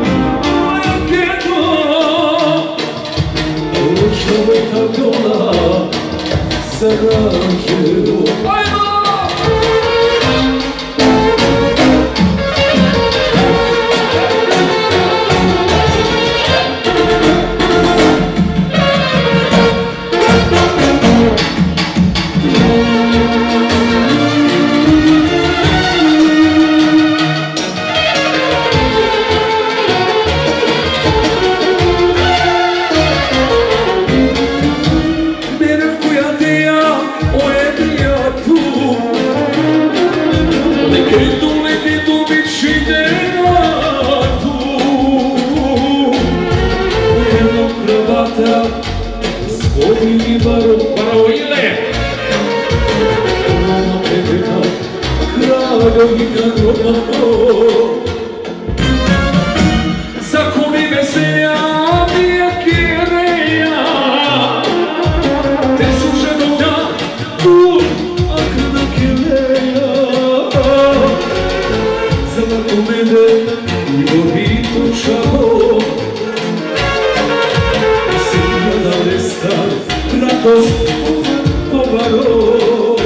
Speaker 2: Čovjeka gola zaraželo Svojim baroile Ona pedena Kraljovina romano Zakoni veselja Mijake reja Te su ženovja Tu Akna keleja Zavako mene I dobito šao Ratos povaro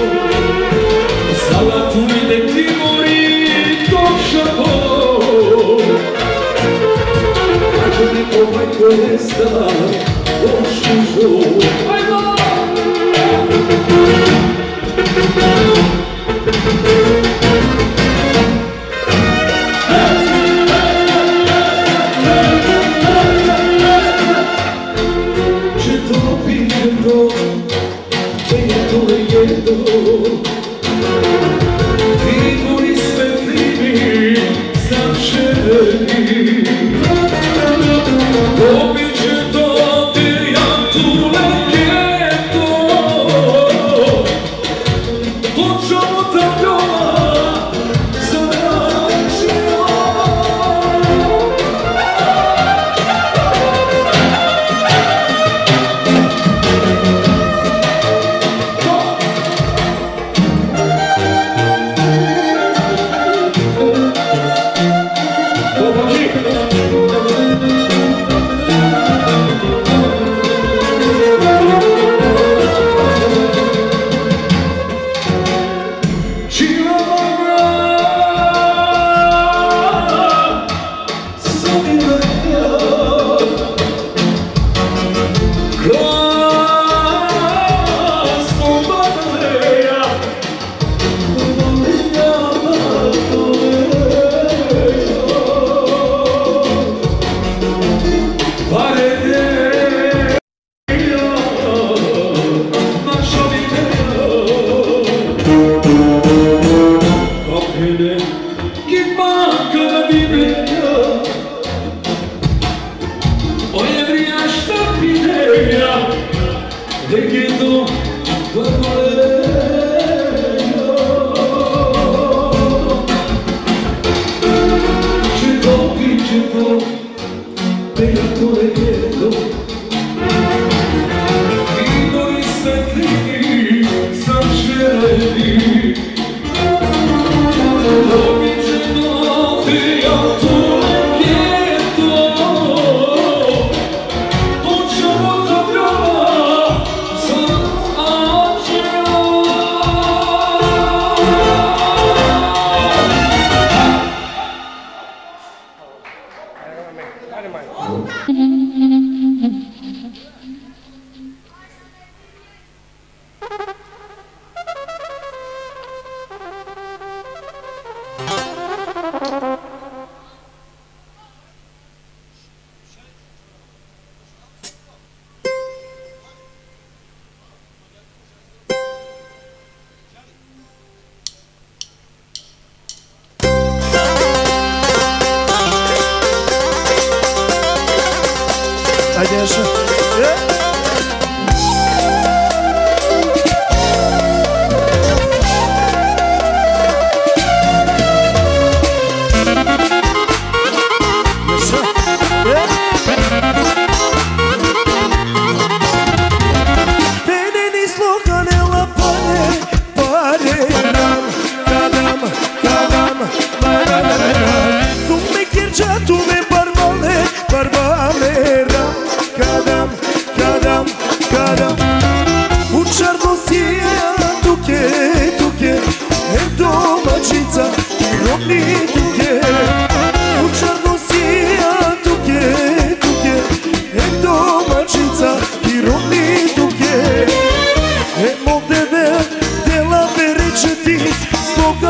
Speaker 2: Zala tu mi de ti mori došao Ađe mi ovaj kolesta došužo Ajmo! Figuri svetlini sačereni Običe donde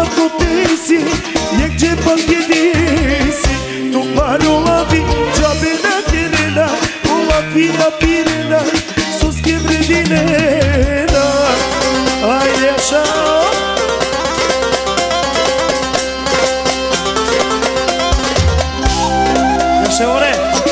Speaker 6: kotesi, jak gdzie pan kiedisi. Tu parolavi, džabe na kerena, olafija pirena, soske vredinena. Ajde jaša. Jaše ore.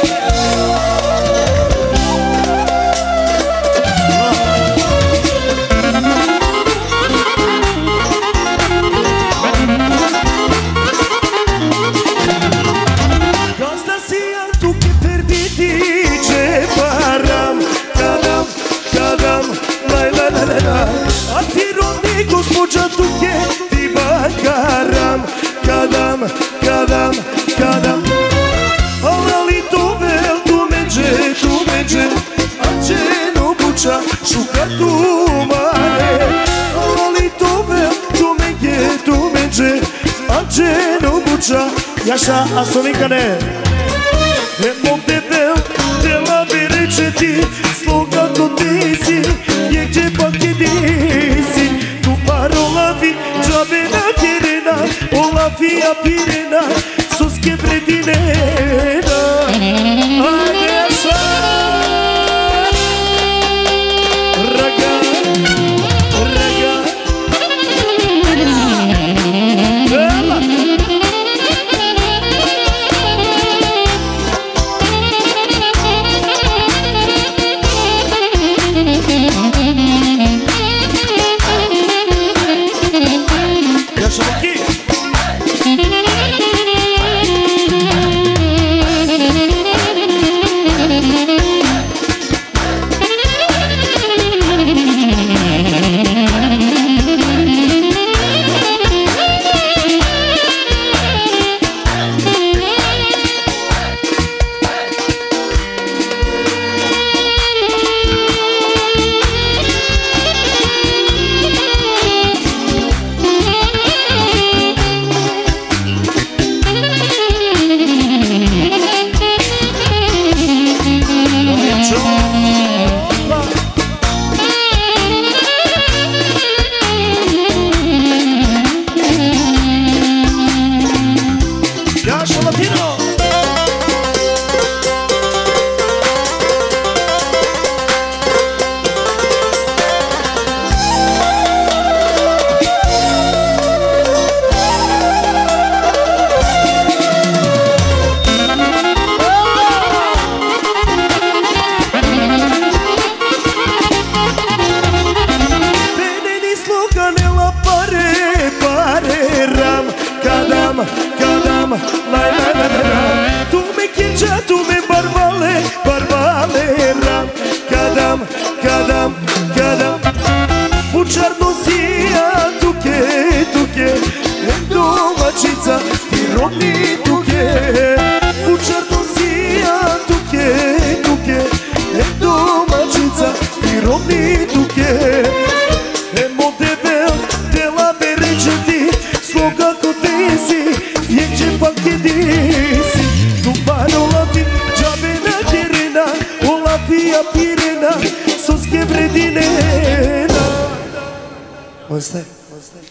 Speaker 6: A ti rodni gospođa tuke, ti bakaram. Kadam, kadam, kadam. Ali to vel, tu međe, tu međe. A čeno buča, šuka tu mare. Ali to vel, tu međe, tu međe. A čeno buča, jaša, a sonika ne. Emo bebel, tela bereće ti, sloga to tesi, je gdje pa kedesi. Tu parolavi, džabe na kerena, olafija pirena, soske vredinena. Ajde jaša. Raga, raga. Ela. Ostaje, ostaje.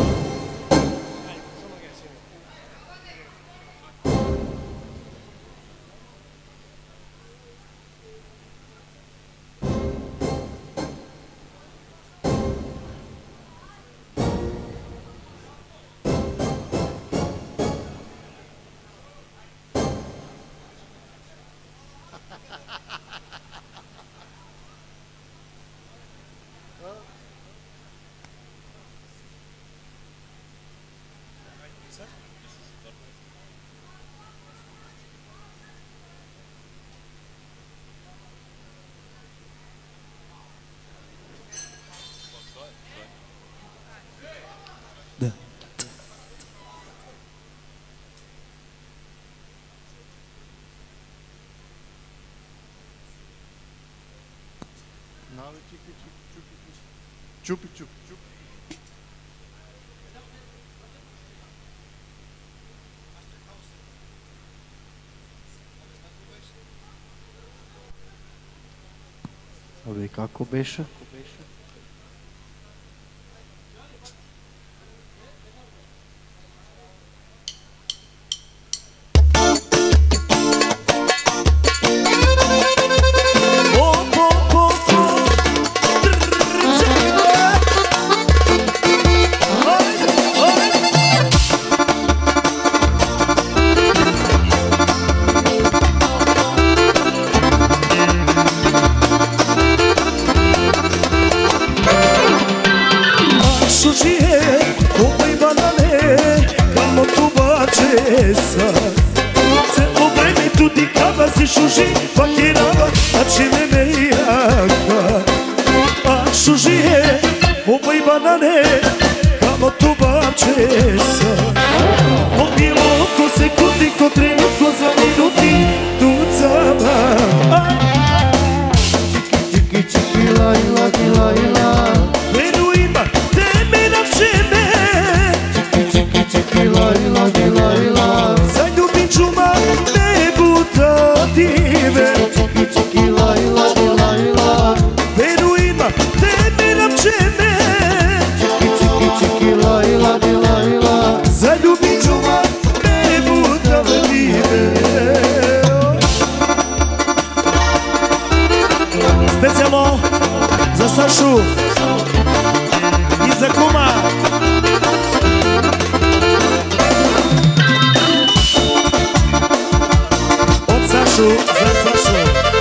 Speaker 8: Čupi, čupi, čupi.
Speaker 9: Абе, како беше?
Speaker 6: shuji pakirava Acine mejaka A shuji e Obaj banane Kamo tu babčesa Od bilo ko sekundi Ko trenutko za minuti Tucava
Speaker 9: Čiki, čiki, lajla, di lajla
Speaker 6: Veru ima tebe na čeme
Speaker 9: Čiki, čiki, lajla, di lajla
Speaker 6: Zaljubit ću ma ne buda dive
Speaker 9: Čiki, čiki, lajla, di lajla
Speaker 6: Veru ima tebe na čeme
Speaker 9: Čiki, čiki, čiki, lajla, di lajla
Speaker 6: Zaljubit ću ma ne buda dive Specijalno za Sašu i za kuma Od Sašu za Sašu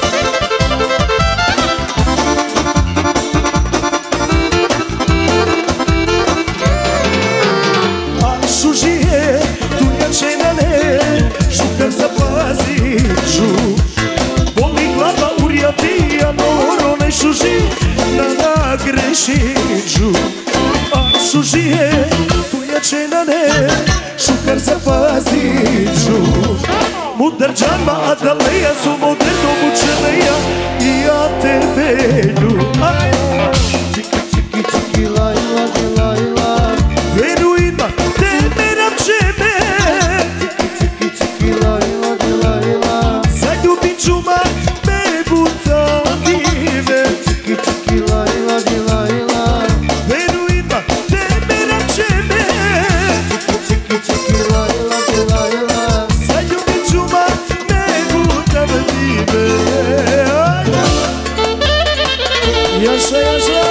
Speaker 6: A šužije tunjače na ne Šukar zapaziću Boli glava urjatija Noro ne šuži na nagrešiću A šužije tunjače na ne Šukar zapaziću Mudar džama a daleja su moderno mučeleja I ja te velju
Speaker 9: Čiki, čiki, čiki, lajla, di lajla
Speaker 6: Veru ima tebe na čeme
Speaker 9: Čiki, čiki, lajla, di lajla
Speaker 6: Zaljubit ću ma ne buda dive
Speaker 9: Čiki, čiki, lajla, di lajla
Speaker 6: Veru ima tebe na čeme
Speaker 9: Čiki, čiki, lajla, di lajla
Speaker 6: Zaljubit ću ma ne buda dive Jaša, jaša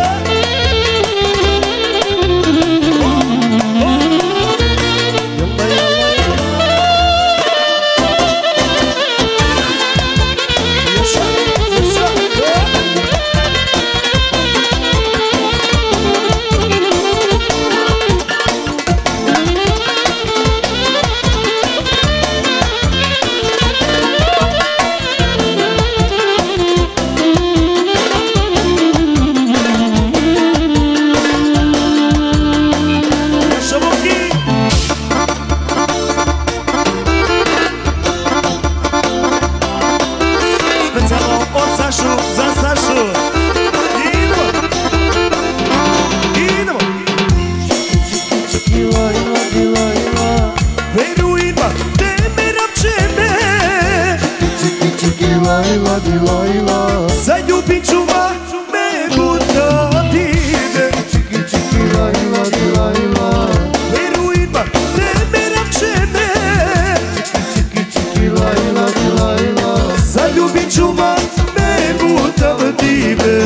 Speaker 6: Zaljubit ću ma me buda dive
Speaker 9: Čiki, čiki, lajla, di lajla
Speaker 6: Veru ima tebe na čeme
Speaker 9: Čiki, čiki, lajla, di lajla
Speaker 6: Zaljubit ću ma me buda dive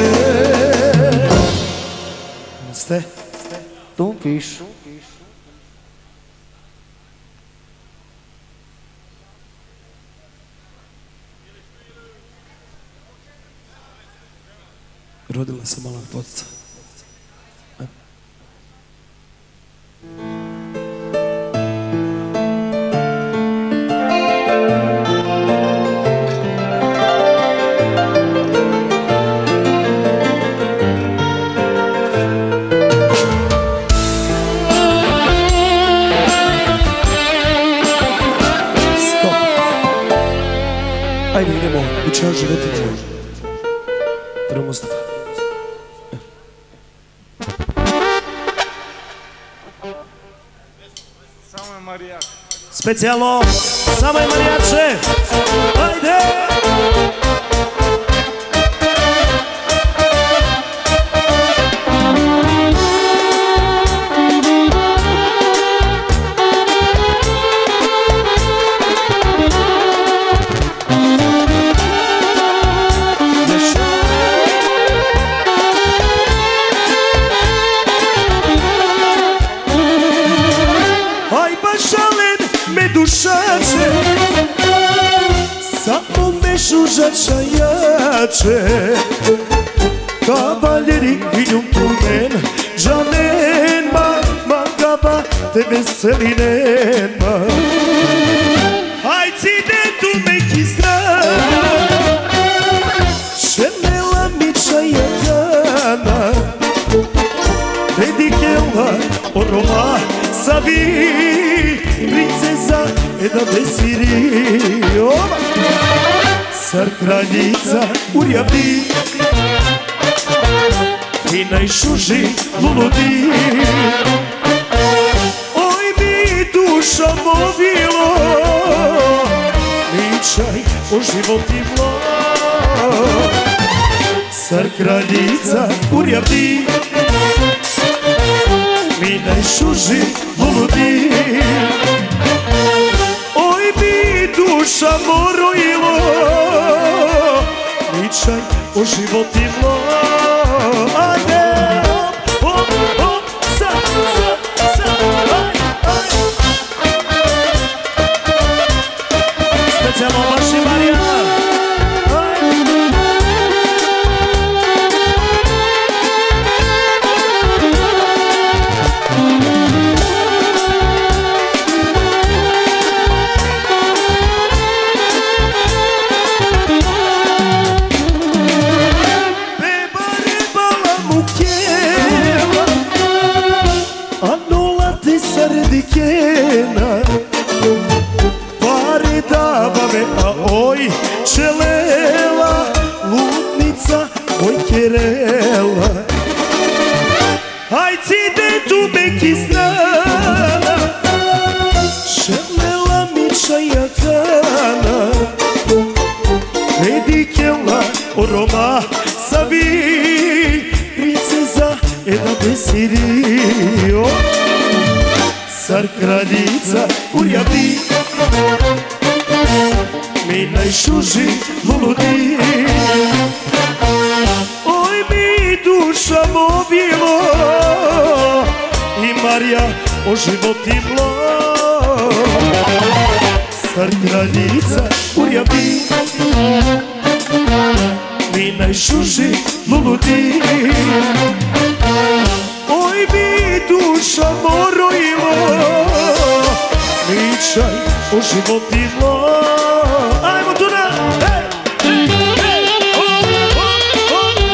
Speaker 6: Ste?
Speaker 9: Tu pišu
Speaker 6: Rodila se mala potica. Stop. Ajde idemo, učeo životinje. Prvo Mustafa. Specijalno, samo je marijače. Ajde! Aj baš šalen me dušače, samo me žužača jače. Kavaljeri i njumtumen, džanen ma, magaba te veselinen ma. Aj cide tu meki strah, Roma savi princeza e da desiri ova Sar kraljica urjavi i najšuži ludi oj mi duša movilo pričaj o životima Sar kraljica urjavi mi najšuži ludi oj mi duša morojilo pričaj o životima ajde hop, hop, sa, sa, sa, aj, aj specijalno baš i Marijana pare davame, a oj čelela, lutnica, oj kerela. Aj cide tu meki znana, čelela mi čajakana, redikela oroma savi, princeza eda besirio. Sar kraljica urjavi mi najšuži ludi oj mi duša movilo i Marija o životima Sar kraljica urjavi mi najšuži ludi oj mi duša morojilo pričaj o životima ajmo tu na hej, hej, hop, hop, hop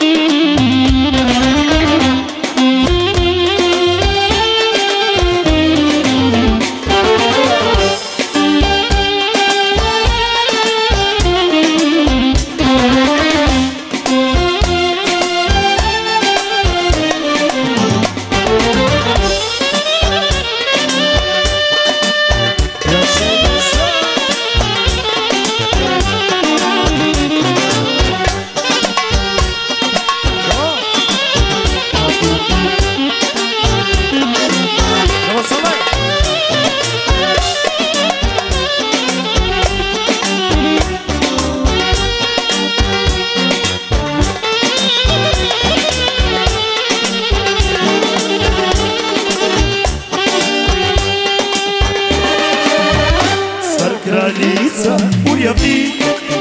Speaker 6: urjavi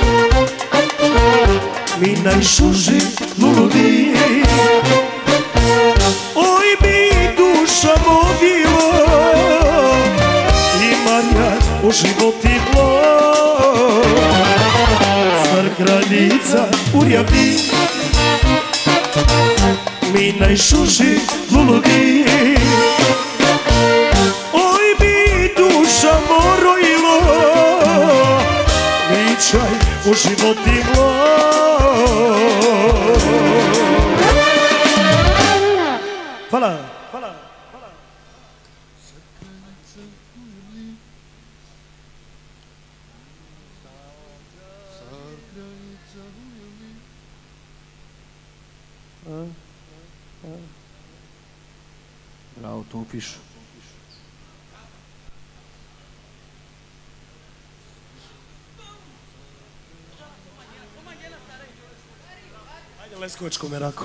Speaker 6: mi najšuži ludi oj mi duša movilo i Marija o životima Sar kraljica urjavi mi najšuži ludi oj mi duša morojilo pričaj o životima hvala, hvala, hvala
Speaker 1: Bravo, to upišu.
Speaker 6: Leskovačko merako.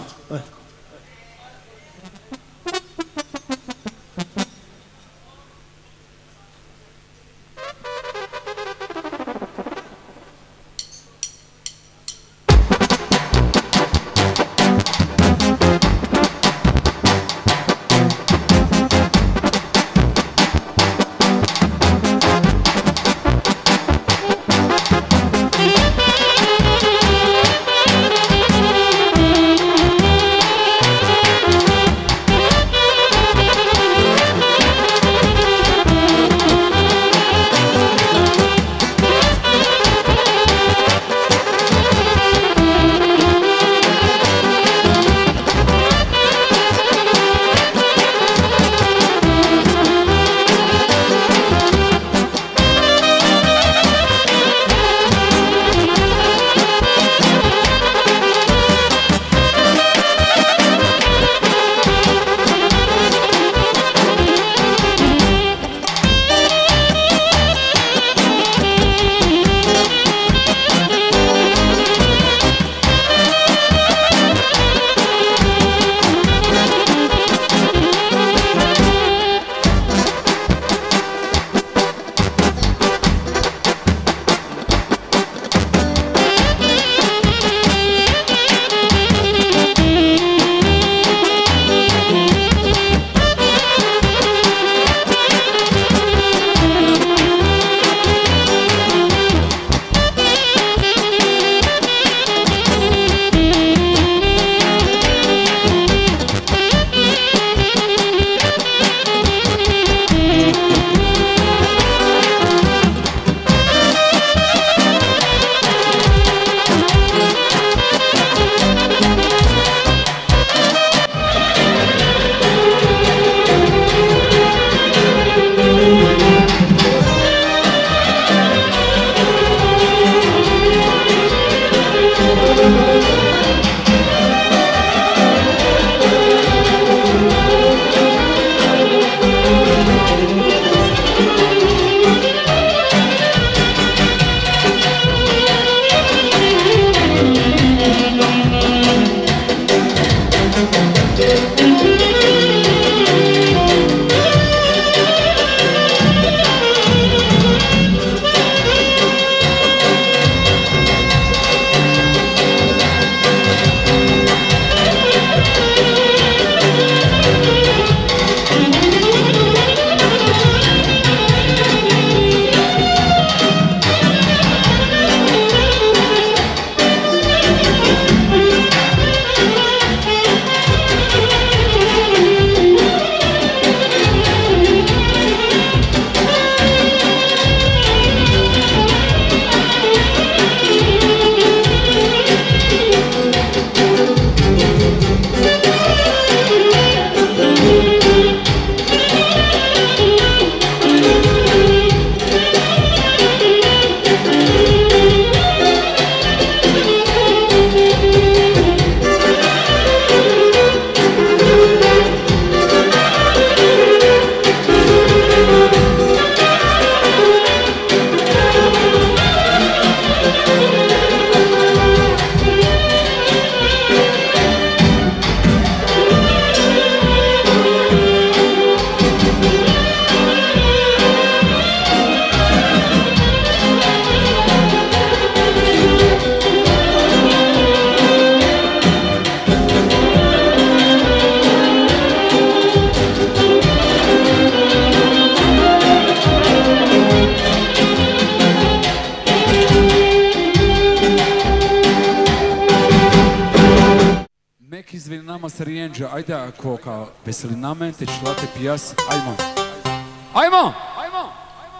Speaker 1: se rienđe, ajde ako ka veselinamente čelate pijas, ajmo. Ajmo! Ajmo!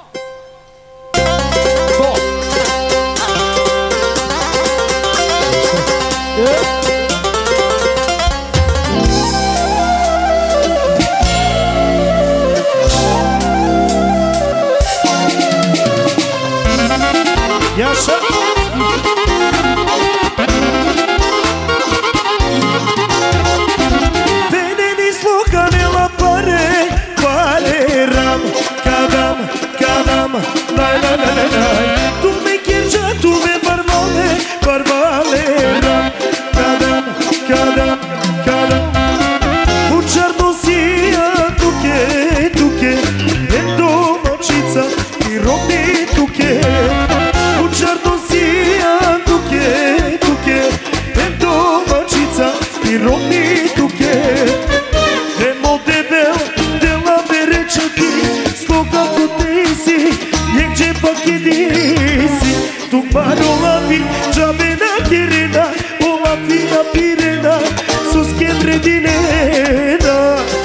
Speaker 1: To!
Speaker 6: Jaša! Dai, dai, dai, dai, dai. Tu me chirgia, tu me barbale, barbale, ram. Cadam, cadam, cadam. Bucciardosia, tu che, tu che, vendo nocița, ti robni tu che. Bucciardosia, tu che, tu che, vendo nocița, ti robni tu che. Nemo debel, de la bereceti, sloga cu tesi. Gdzie pakidisi tu parolavi džabena kirina olafina pirena suske predinena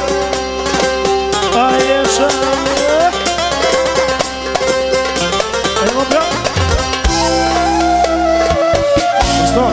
Speaker 6: Aješa Ajmo bra Što?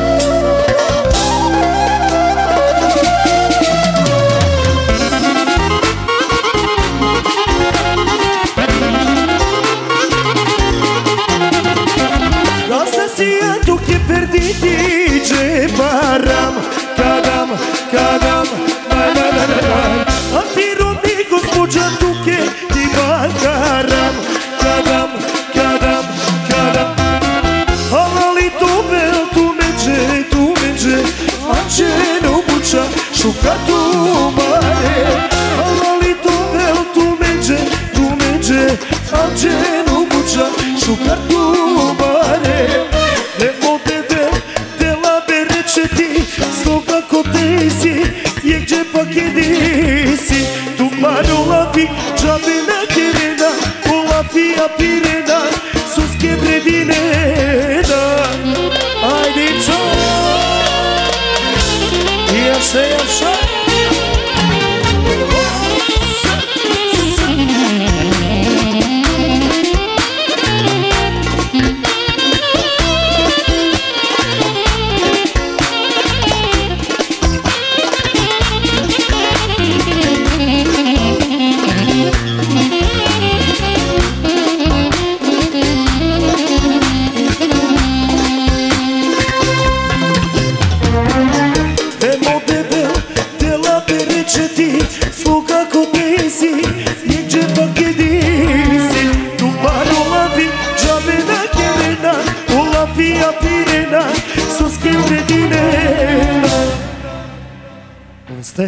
Speaker 6: Tu che perditi c'è param, cadam, cadam, dai, dai, dai, dai. Antiro di gospođa tu che ti bakaram, cadam, cadam, cadam. Ali tu bel, tu međe, tu međe, a će ne obuča šuka tu mare. Ali tu bel, tu međe, tu međe, a će ne obuča šuka tu mare. Nemo debel, de la bereceti, sloga ko tesi, je gdje pakidisi. Tu parolavi, džabena kirena, olafija pirena, suske predinena. Ajde čo, jaša, jaša. Sluga ko tesi, gdje pakidisi. Tu parolavi, džabena kirena, olafija pirena, suske predinena. Ovo ste?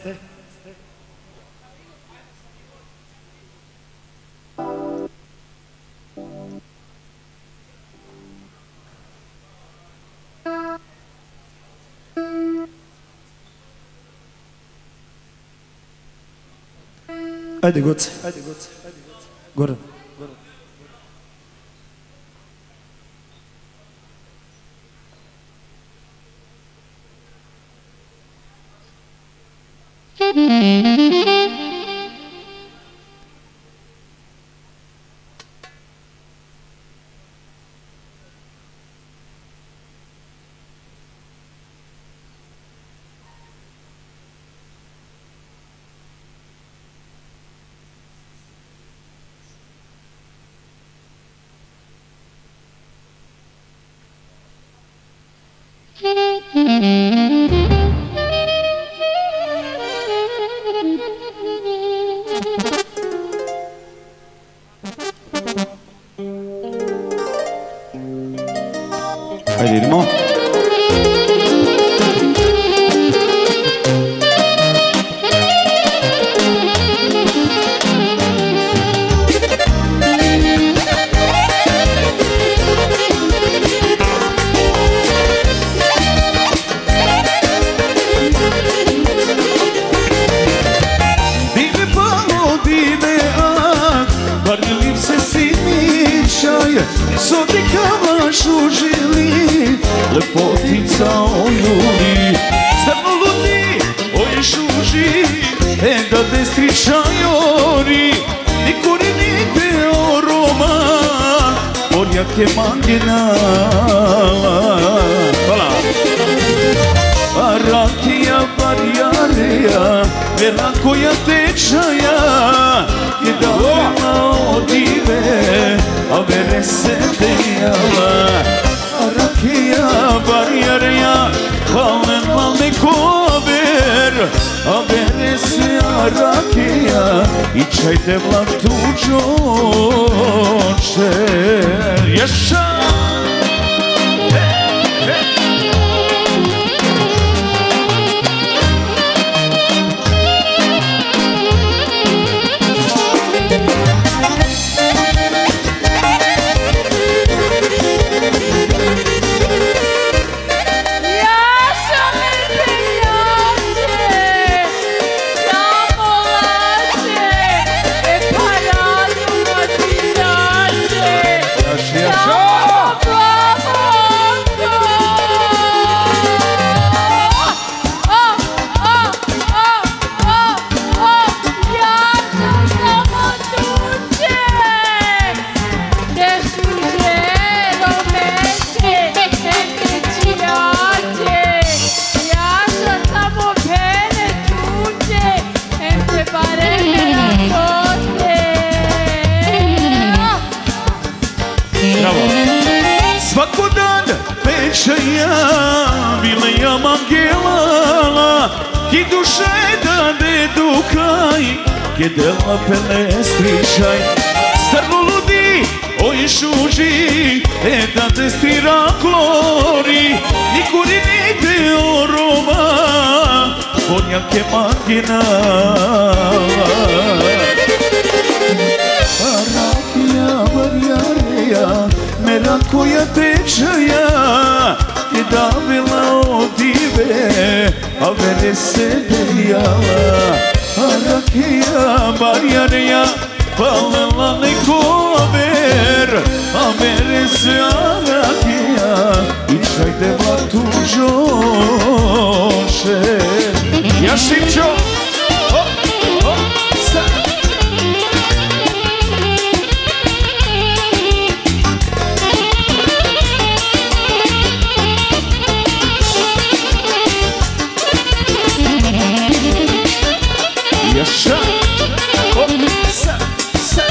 Speaker 6: Ajde, Goce. Goran.
Speaker 7: Ajde, idemo.
Speaker 2: Lepotica o ljudi, crno ludi
Speaker 7: da destričajori Nikuri nigde o roman Orjak je mangina Hvala A rakija barijareja Vera koja tečaja Je davljena odive A vere se dejala A rakija barijareja Halen malne kover A vere se a rakija I čajte vlak tuđoče Ješa Milejam angelala Ki duše dade do kraj Ke dela pelestričaj Starno ludi oj šuži E da destira klori Nikuri nigde o roma Konjak je magina Rakija varjareja Mera koja tečaja Je davila odive A vere se dejala A rakija barjareja Palela neko ver A vere se a rakija I čajte vlak tuđoče Ja šipćo Hop, hop, sad Jaša, hop, sa, sa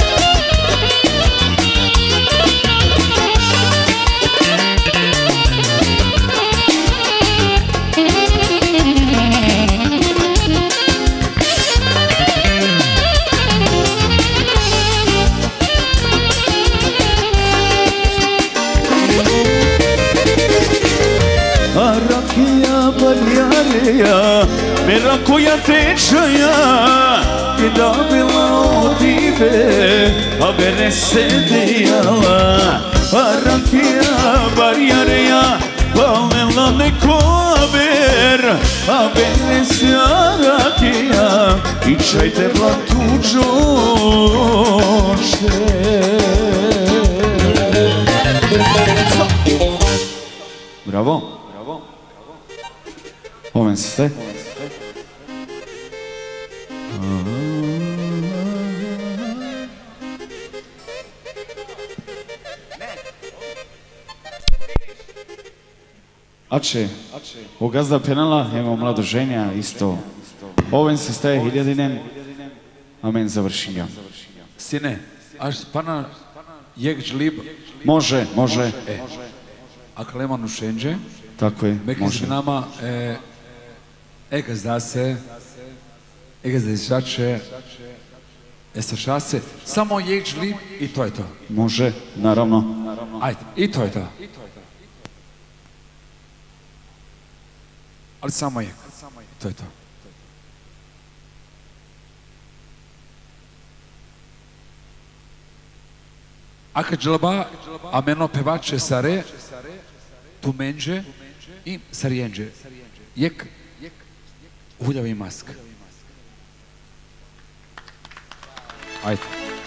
Speaker 7: A rakija barjareja Mera koja tečaja Je davila odive A vere se dejala A rakija barjareja Valela neko ver A vere se a rakija I čajte vlak tuđoče Bravo Oven ste Ače, u gazda penala imamo mlado ženja isto. Oven se staje hiljadinem, amen završinja.
Speaker 1: Sine, až pana jek žlib.
Speaker 7: Može, može.
Speaker 1: E, a Kleman ušenđe.
Speaker 7: Tako je,
Speaker 1: Mekin
Speaker 7: može.
Speaker 1: z nama, e, ega zda se, ega zda izrače, e saša se, samo jek žlib i to je to.
Speaker 7: Može, naravno.
Speaker 1: Ajde, i to je to. Ali samo jek, to je to. Aka dželba, a meno pevače sare, tu menđe i sarjenđe. Jek, huljavi mask. Ajde.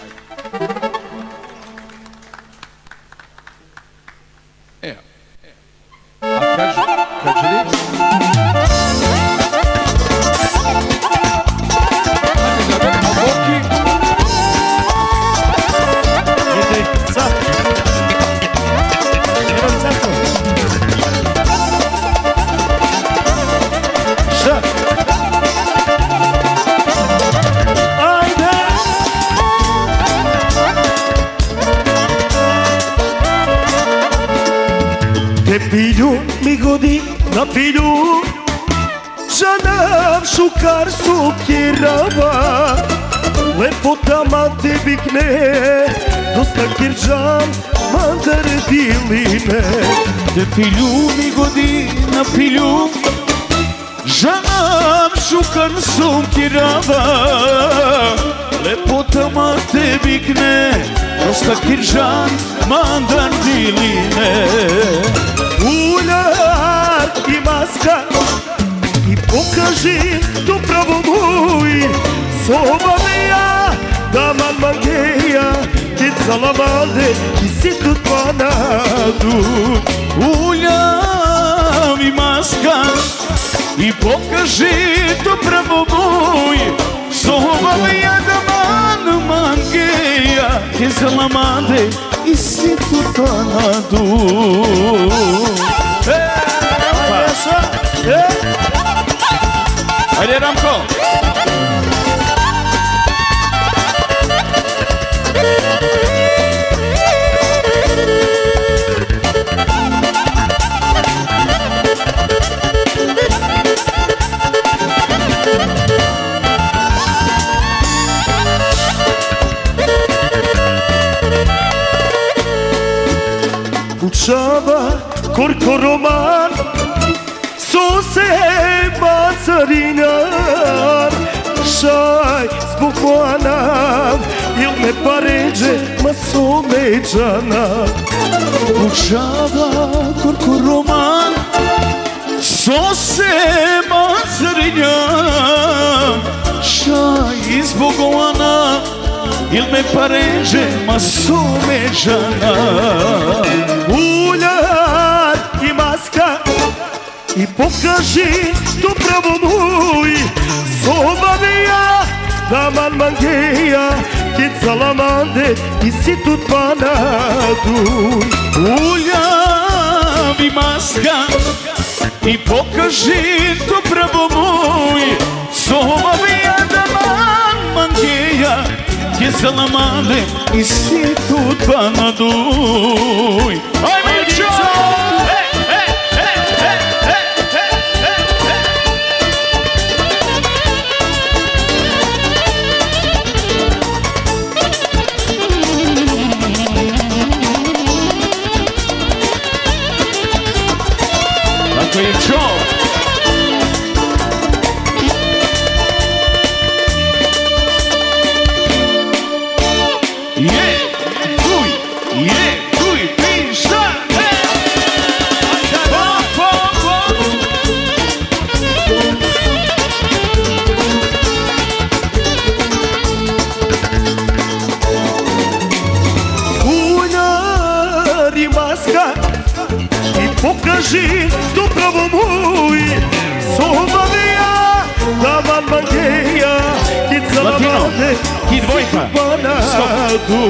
Speaker 1: E, a kaži, kaži li?
Speaker 6: pilju mi godi na pilju, žanam šukar sukirava, lepotama te bikne, dosta kirđan mandar diline.
Speaker 7: Te pilju mi godi na pilju, žanam šukar sukirava, lepotama te bikne, dosta kirđan mandar diline.
Speaker 6: Uljar i maska i pokaži tu pravo moj, soba mi ja, daman mangeja, tica lavade i situ panadu.
Speaker 7: Uljar i maska i pokaži tu pravo moj, soba mi ja, daman mangeja, tica lavade i situ panadu. Ajde Ramko!
Speaker 6: Učava korko roman, sose bacarinjar, šaj zbog moanav, il me paređe ma someđana.
Speaker 7: Učava korko roman, sose bacarinjar, šaj zbog moanav, il me paređe ma someđana.
Speaker 6: Uljar i maska i pokaži tu pravo moj, soba mi ja, daman mangeja, tica lamande i situ panadu.
Speaker 7: Uljar i maska i pokaži tu pravo moj, soba mi ja, daman mangeja, tica lamande i situ panadu. Aj Mićo! Tako je čo? Je, tuj, je, tuj, piša, he! Po, po, po!
Speaker 6: Uljar i maska i pokaži tu pravo moj, soba mi ja, daman mangeja, tica lavade
Speaker 7: i dvojka.
Speaker 6: Panadu.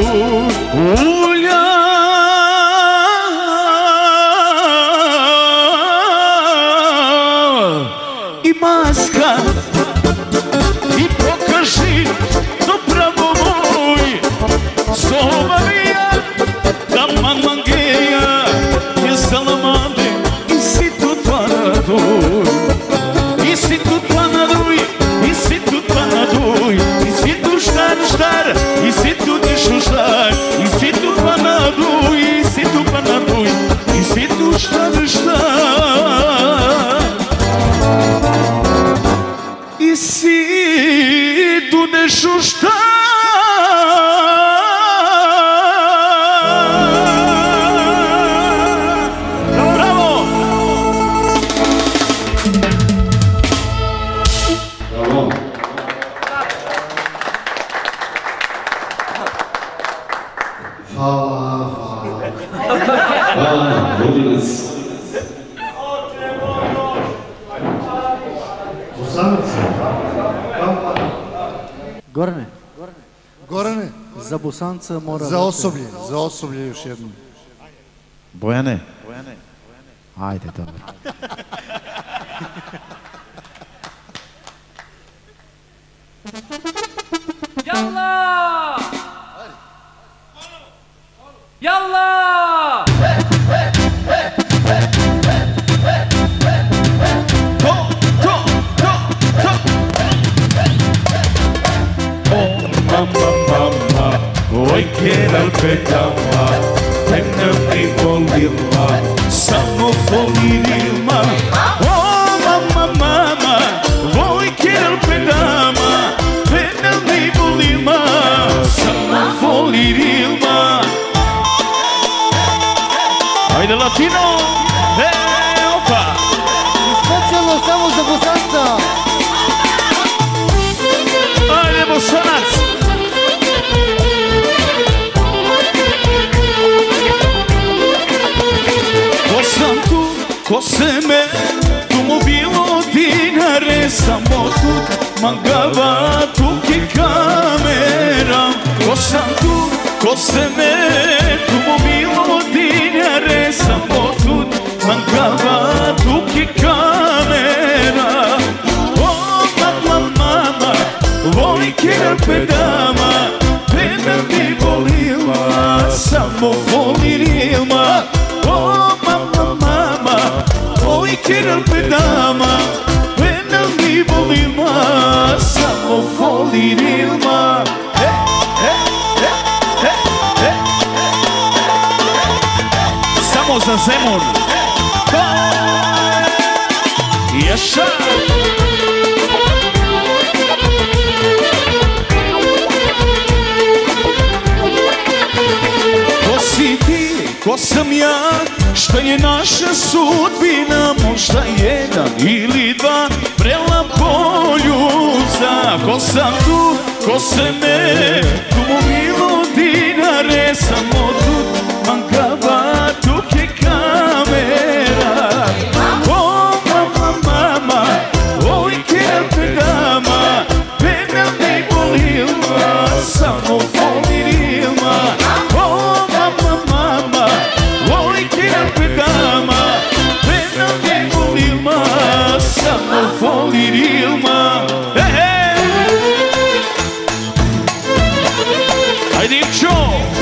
Speaker 7: Uljar i maska i pokaži to pravo moj, soba mi ja, daman mangeja, tica lavade i situ panadu. I situ panadu, i situ panadu, i situ štar štar, i situ dišu štar, i situ panadu, i situ panadu, i situ štar štar, i situ dišu štar. Bravo!
Speaker 9: Gorane,
Speaker 8: Gorane,
Speaker 9: za Bosanca mora...
Speaker 8: za osoblje, za osoblje još jednom.
Speaker 7: Bojane.
Speaker 9: Ajde, dobro.
Speaker 3: Yalla! Yalla!
Speaker 6: oj keral pedama, mene mi volila, samo volila. O mama, mama, oj keral pedama, mene mi volila, samo volila. Ajde Latino, e, opa!
Speaker 9: Specijalno samo za Bosanca.
Speaker 6: Ajde Bosanac! Ko sam tu, ko se me, tu mu bilo dinare, samo tu mangava, tu je kamera. Ko sam tu, ko se me, tu mu bilo dinare, samo tu mangava, tu je kamera. O mama, mama, vojke pedama, pena mi volila, samo volila. O mama, mama, vojke pedama, pena mi volila, samo volila. E, e, e, e, e. Samo za Zemun. Ješa. Ko si ti, ko sam ja, šta je naša sudbina, možda jedan ili dva vrela poljuza. Ko sam tu, ko se me, tu mu bilo dinare, samo tu mangava, tu je kamera. O mama, mama, oj keral pedama, pena mi volila, samo volila. O mama, mama, oj keral pedama, pena mi volila, samo volila. E, e! Ajde Ivčo!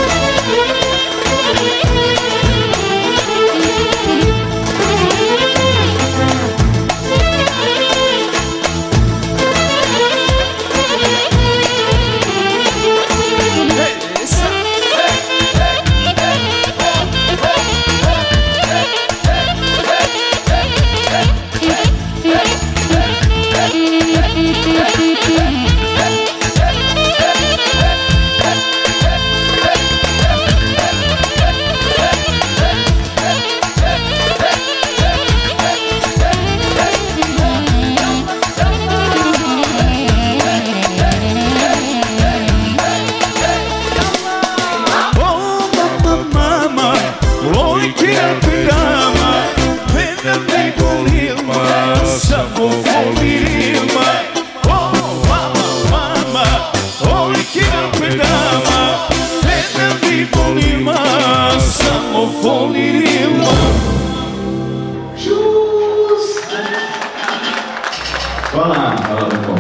Speaker 7: Hvala, hvala lepo.